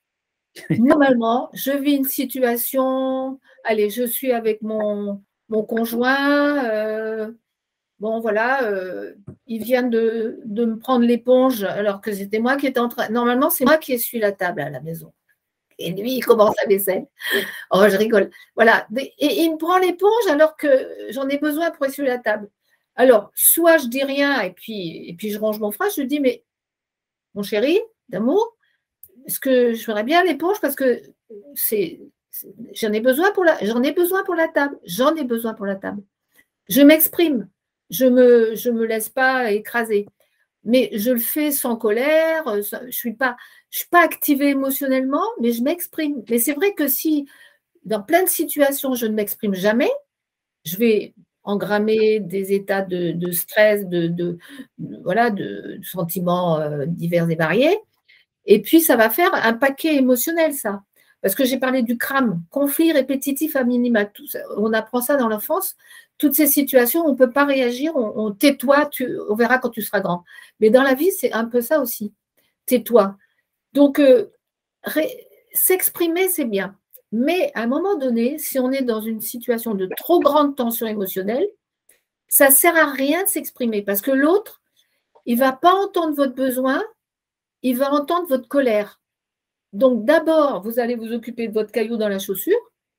Normalement, je vis une situation, allez, je suis avec mon, mon conjoint, euh, bon voilà, euh, il vient de, de me prendre l'éponge alors que c'était moi qui étais en train. Normalement, c'est moi qui essuie la table à la maison. Et lui, il commence la vaisselle. Oh, je rigole. Voilà. Et il me prend l'éponge alors que j'en ai besoin pour essuyer la table. Alors, soit je dis rien et puis, et puis je range mon frein, je lui dis, mais mon chéri, d'amour, est-ce que je ferais bien l'éponge parce que c'est, c'est- j'en ai besoin pour la, j'en ai besoin pour la table. J'en ai besoin pour la table. Je m'exprime. Je me, je me laisse pas écraser. Mais je le fais sans colère. Je ne suis pas, je suis pas activée émotionnellement, mais je m'exprime. Mais c'est vrai que si dans plein de situations je ne m'exprime jamais, je vais engrammer des états de, de stress, de, de, de- voilà, de, de sentiments euh, divers et variés. Et puis, ça va faire un paquet émotionnel, ça. Parce que j'ai parlé du crâne, conflit répétitif à minima. Tout ça, on apprend ça dans l'enfance. Toutes ces situations, on ne peut pas réagir, on, on tais-toi, tu, on verra quand tu seras grand. Mais dans la vie, c'est un peu ça aussi. Tais-toi. Donc, euh, ré- s'exprimer, c'est bien. Mais à un moment donné, si on est dans une situation de trop grande tension émotionnelle, ça ne sert à rien de s'exprimer parce que l'autre, il ne va pas entendre votre besoin, il va entendre votre colère. Donc d'abord, vous allez vous occuper de votre caillou dans la chaussure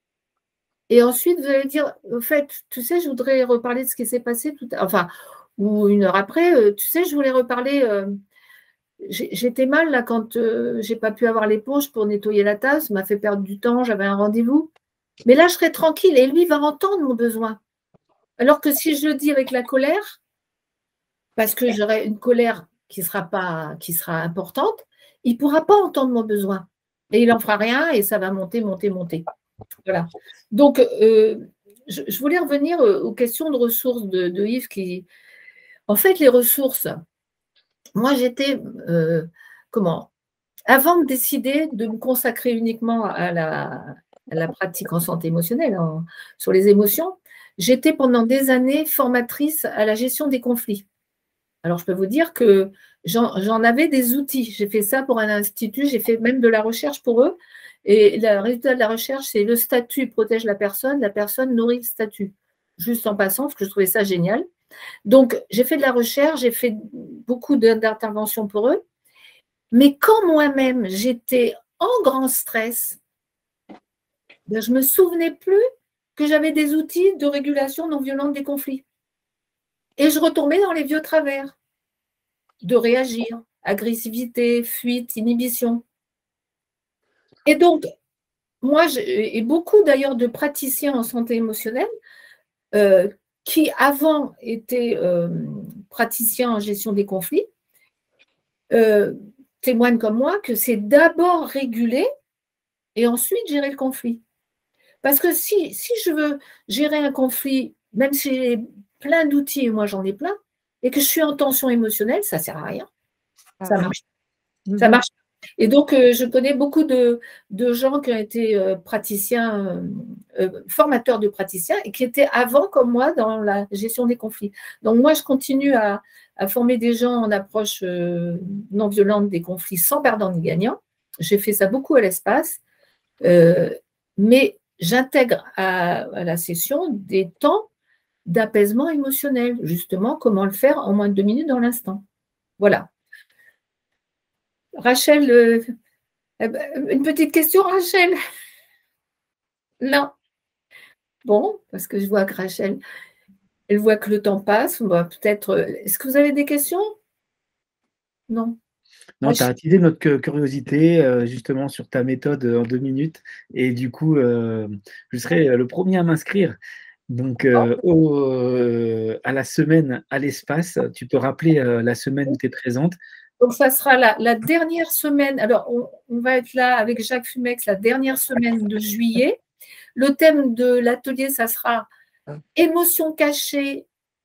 et ensuite, vous allez dire, au fait, tu sais, je voudrais reparler de ce qui s'est passé tout à l'heure. Enfin, ou une heure après, euh, tu sais, je voulais reparler. euh, j'ai- J'étais mal là quand euh, j'ai pas pu avoir l'éponge pour nettoyer la tasse, ça m'a fait perdre du temps, j'avais un rendez-vous. Mais là, je serai tranquille et lui va entendre mon besoin. Alors que si je le dis avec la colère, parce que j'aurai une colère qui sera pas, qui sera importante, il ne pourra pas entendre mon besoin. Et il n'en fera rien et ça va monter, monter, monter. Voilà. Donc, euh, je, je voulais revenir aux questions de ressources de, de Yves qui. En fait, les ressources, moi j'étais. euh, comment Avant de décider de me consacrer uniquement à la, à la pratique en santé émotionnelle, en- sur les émotions, j'étais pendant des années formatrice à la gestion des conflits. Alors, je peux vous dire que j'en j'en avais des outils. J'ai fait ça pour un institut, j'ai fait même de la recherche pour eux. Et le résultat de la recherche, c'est le statut protège la personne, la personne nourrit le statut. Juste en passant, parce que je trouvais ça génial. Donc, j'ai fait de la recherche, j'ai fait beaucoup de- d'interventions pour eux. Mais quand moi-même, j'étais en grand stress, ben, je ne me souvenais plus que j'avais des outils de régulation non violente des conflits. Et je retombais dans les vieux travers de réagir, agressivité, fuite, inhibition. Et donc, moi, et beaucoup d'ailleurs de praticiens en santé émotionnelle, euh, qui avant étaient euh, praticiens en gestion des conflits euh, témoignent comme moi que c'est d'abord réguler et ensuite gérer le conflit. Parce que si, si je veux gérer un conflit, même si j'ai plein d'outils, et moi j'en ai plein, et que je suis en tension émotionnelle, ça ne sert à rien. Ça marche. Ça marche. Et donc, euh, je connais beaucoup de, de gens qui ont été euh, praticiens, euh, euh, formateurs de praticiens, et qui étaient avant, comme moi, dans la gestion des conflits. Donc, moi, je continue à, à former des gens en approche euh, non violente des conflits sans perdant ni gagnant. J'ai fait ça beaucoup à l'espace. Euh, mais j'intègre à, à la session des temps d'apaisement émotionnel, justement, comment le faire en moins de deux minutes dans l'instant. Voilà. Rachel, euh, une petite question, Rachel? Non. Bon, parce que je vois que Rachel, elle voit que le temps passe. Bah, peut-être. Est-ce que vous avez des questions? Non. Non, tu as attisé notre curiosité euh, justement sur ta méthode en deux minutes. Et du coup, euh, je serai le premier à m'inscrire. Donc, euh, au, euh, à la semaine à l'espace, tu peux rappeler euh, la semaine où tu es présente? Donc, ça sera la, la dernière semaine. Alors, on, on va être là avec Jacques Fumex la dernière semaine de juillet. Le thème de l'atelier, ça sera émotions cachées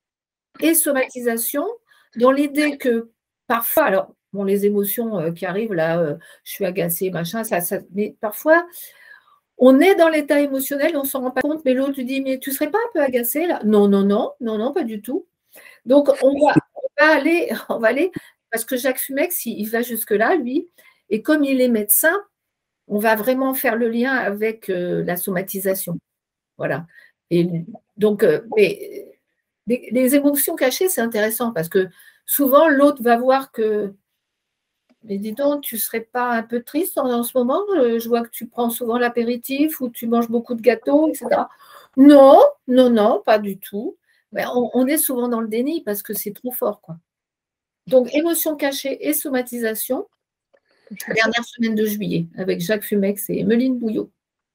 et somatisation, dans l'idée que parfois, alors, bon, les émotions euh, qui arrivent là, euh, je suis agacée, machin, ça, ça, mais parfois, on est dans l'état émotionnel, on ne s'en rend pas compte, mais l'autre lui dit, mais tu ne serais pas un peu agacée là? Non, non, non, non, non, pas du tout. Donc, on va, on va aller, on va aller, parce que Jacques Fumex, il, il va jusque-là, lui, et comme il est médecin, on va vraiment faire le lien avec euh, la somatisation. Voilà. Et donc, euh, mais, les, les émotions cachées, c'est intéressant parce que souvent, l'autre va voir que, mais dis donc, tu ne serais pas un peu triste en, en ce moment? Je vois que tu prends souvent l'apéritif ou tu manges beaucoup de gâteaux, et cetera. Non, non, non, pas du tout. Mais on, on est souvent dans le déni parce que c'est trop fort, quoi. Donc, émotions cachées et somatisation, dernière semaine de juillet, avec Jacques Fumex et Emeline Bouillot.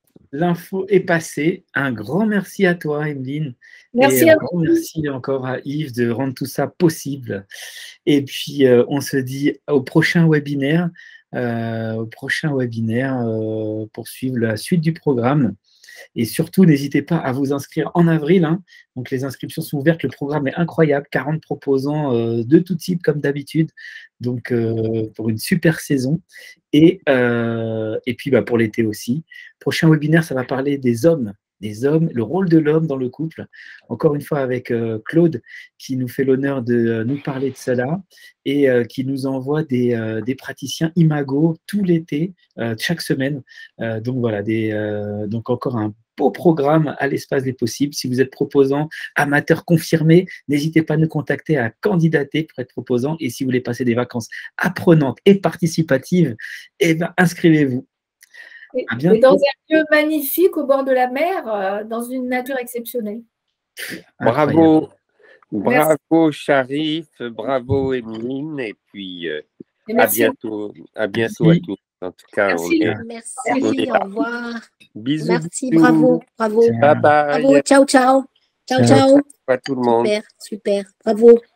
L'info est passée. Un grand merci à toi, Emeline. Merci et à un grand merci encore à Yves de rendre tout ça possible. Et puis, euh, on se dit au prochain webinaire, euh, au prochain webinaire euh, pour suivre la suite du programme. Et surtout, n'hésitez pas à vous inscrire en avril. Hein. Donc, les inscriptions sont ouvertes. Le programme est incroyable. quarante proposants euh, de tout type, comme d'habitude. Donc, euh, pour une super saison. Et, euh, et puis, bah, pour l'été aussi. Prochain webinaire, ça va parler des hommes. Des hommes, le rôle de l'homme dans le couple. Encore une fois, avec euh, Claude, qui nous fait l'honneur de euh, nous parler de cela et euh, qui nous envoie des, euh, des praticiens Imago tout l'été, euh, chaque semaine. Euh, donc, voilà, des, euh, donc encore un beau programme à l'espace des possibles. Si vous êtes proposant, amateur confirmé, n'hésitez pas à nous contacter, à candidater pour être proposant. Et si vous voulez passer des vacances apprenantes et participatives, eh ben, inscrivez-vous. Et, et dans un lieu magnifique au bord de la mer, euh, dans une nature exceptionnelle. Bravo, Incroyable. Bravo Sharif, bravo Emeline, et puis euh, et à bientôt, à bientôt merci. À tous. En tout cas, merci. on est, Merci, on est au revoir. Bisous. Merci, bisous. bravo, bravo. Bye bye. Bravo, ciao, ciao. Ciao, ciao. À tout le monde. Super, super. Bravo.